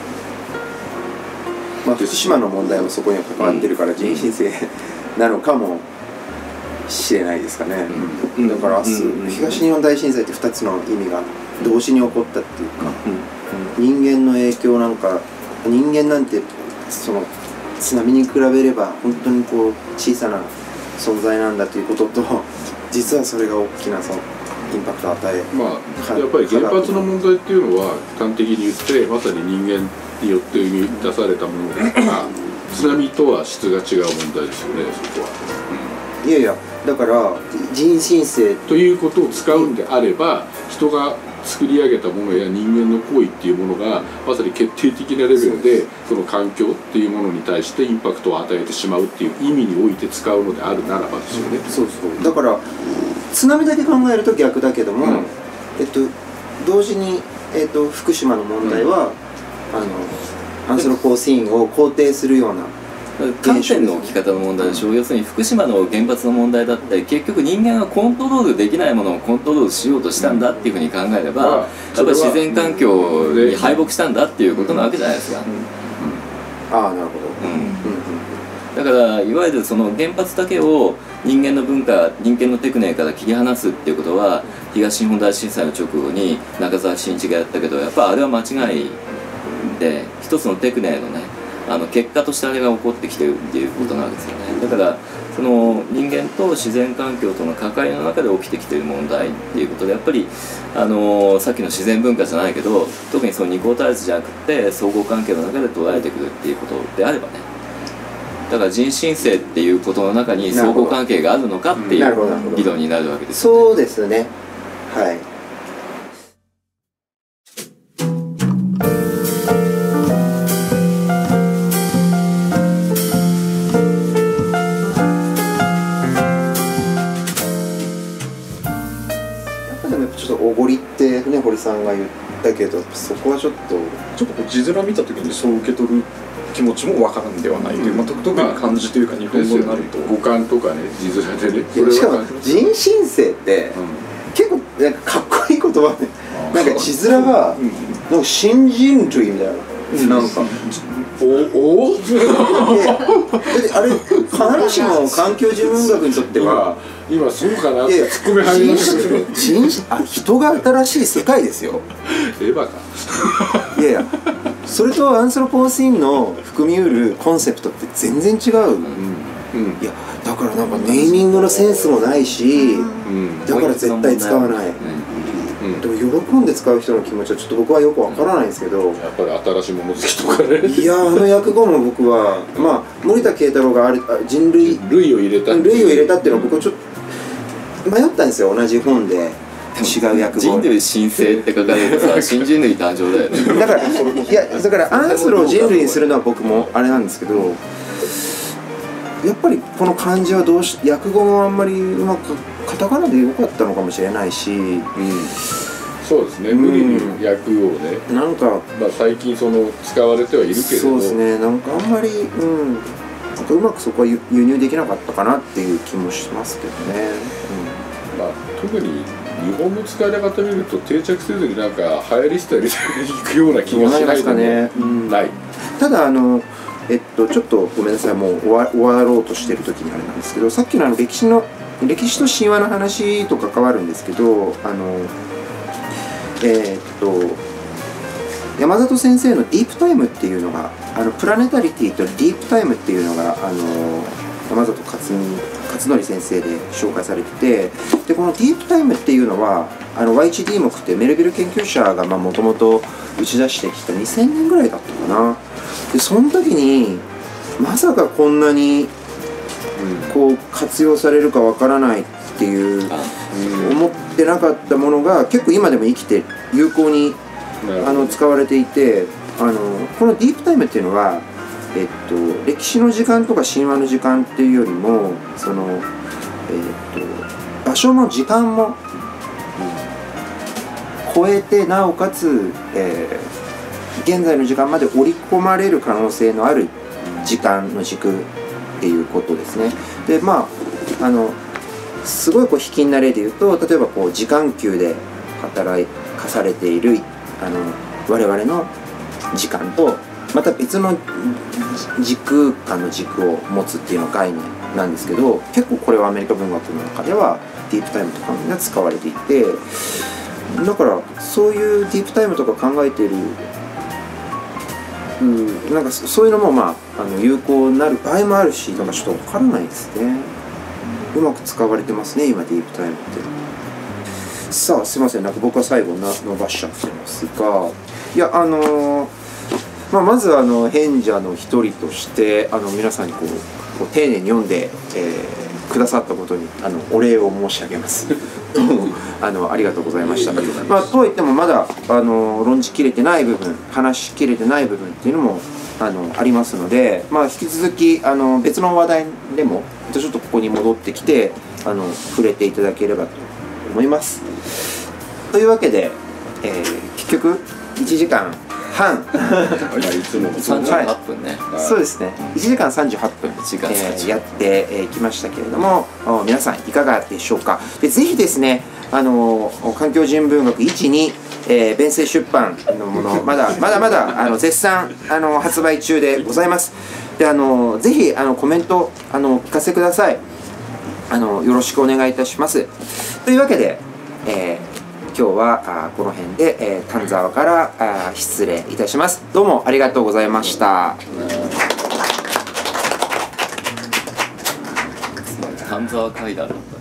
福島の問題もそこには関わってるから人新世なのかもしれないですかね。だから明日東日本大震災って2つの意味が同時に起こったっていうか、人間の影響なんか、人間なんてその津波に比べれば本当に小さな存在なんだということと、実はそれが大きなインパクトを与え、 やっぱり原発の問題っていうのは端的に言ってまさに人間によって生み出されたものですから、津波とは質が違う問題ですよね、そこは。 いやいや、だから人新世ということを使うんであれば、人が作り上げたものや人間の行為っていうものがまさに決定的なレベルでその環境っていうものに対してインパクトを与えてしまうっていう意味において使うのであるならばですよね。 そうそう。だから津波だけ考えると逆だけども、同時に福島の問題は、アンスロポーシーンを肯定するような観点の置き方の問題でしょ。要するに福島の原発の問題だったり、結局人間がコントロールできないものをコントロールしようとしたんだっていうふうに考えれば、やっぱり自然環境に敗北したんだっていうことなわけじゃないですか。 ああ、なるほど。だからいわゆるその原発だけを人間の文化、人間のテクネから切り離すっていうことは、東日本大震災の直後に中澤慎一がやったけど、やっぱあれは間違いで、一つのテクネのね、結果としてあれが起こってきてるっていうことなんですよね。だからその人間と自然環境との関わりの中で起きてきている問題っていうことで、やっぱりさっきの自然文化じゃないけど、特にその二項対立じゃなくて相互関係の中で捉えてくるっていうことであればね、だから人新世っていうことの中に相互関係があるのかっていう議論になるわけですよね。 そうですね。はい。おごりってね、堀さんが言ったけど、そこはちょっと字面見た時にそう受け取る気持ちもわからんではないという、特に漢字というか日本語になると語感とかね、字面でね。 しかも人新世って結構なんかかっこいい言葉ね。なんか字面がなんか新人類みたいな、なんかあれ必ずしも環境人文学にとっては今そうかなってツッコミ入りましたけど、 人が新しい世界ですよ。 エヴァか。 いやいや、それとアンスロポーシンの含みうるコンセプトって全然違う。いやだからなんかネーミングのセンスもないし、だから絶対使わない。でも喜んで使う人の気持ちはちょっと僕はよくわからないんですけど、 やっぱり新しいもの好きとかね。 いや訳語も僕はまあ森田慶太郎が人類類を入れたっていうのは僕はちょっと迷ったんですよ。同じ本で違う訳語。 人類新生って書かれるとさ、新人類誕生だよね。 だからアンスロを人類にするのは僕もあれなんですけど、やっぱりこの漢字は訳語もあんまりうまくカタカナで良かったのかもしれないし、 そうですね、無理に訳をね、 なんかまあ最近使われてはいるけれど、 そうですね、なんかあんまりなんかうまくそこは輸入できなかったかなっていう気もしますけどね。 まあ特に日本の使い方見ると定着する時なんか流行りしたりいくような気がしないでもない。 ただちょっとごめんなさい、もう終わろうとしてる時にあれなんですけど、さっきの歴史と神話の話と関わるんですけど、山里先生のディープタイムっていうのが、プラネタリティとディープタイムっていうのが山里勝則先生で紹介されてて、でこのディープタイムっていうのはY1D 目ってメルビル研究者がもともと打ち出してきた2000年ぐらいだったかな。でその時にまさかこんなにこう活用されるかわからないっていう思ってなかったものが結構今でも生きて有効に使われていて、このディープタイムっていうのは、歴史の時間とか神話の時間っていうよりも場所も時間も超えて、なおかつ、現在の時間まで織り込まれる可能性のある時間の軸っていうことですね。ですごい引きな例で言うと、例えば時間給で働かされている我々の時間とまた別の時空間の軸を持つっていうのが概念なんですけど、結構これはアメリカ文学の中ではディープタイムとかが使われていて、だからそういうディープタイムとか考えているなんかそういうのも有効になる場合もあるし、なんかちょっと分からないですね。うまく使われてますね今ディープタイムって。さあすいません、なんか僕は最後伸ばしちゃってますが、いやまず変者の一人として皆さんに丁寧に読んで、くださったことにお礼を申し上げますありがとうございました。とはいってもまだ論じきれてない部分、話しきれてない部分っていうのもありますので、引き続き別の話題でもちょっとここに戻ってきて触れていただければと思います。というわけで、結局1時間半いつも 38分ね、 そうですね、1時間38分、やってきましたけれども、皆さんいかがでしょうか。でぜひですね環境人文学1、2、弁声出版のものまだ絶賛発売中でございます。でぜひコメントお聞かせください。よろしくお願いいたします。というわけで、今日はこの辺で、丹沢から失礼いたします。どうもありがとうございました。 丹沢階段だった。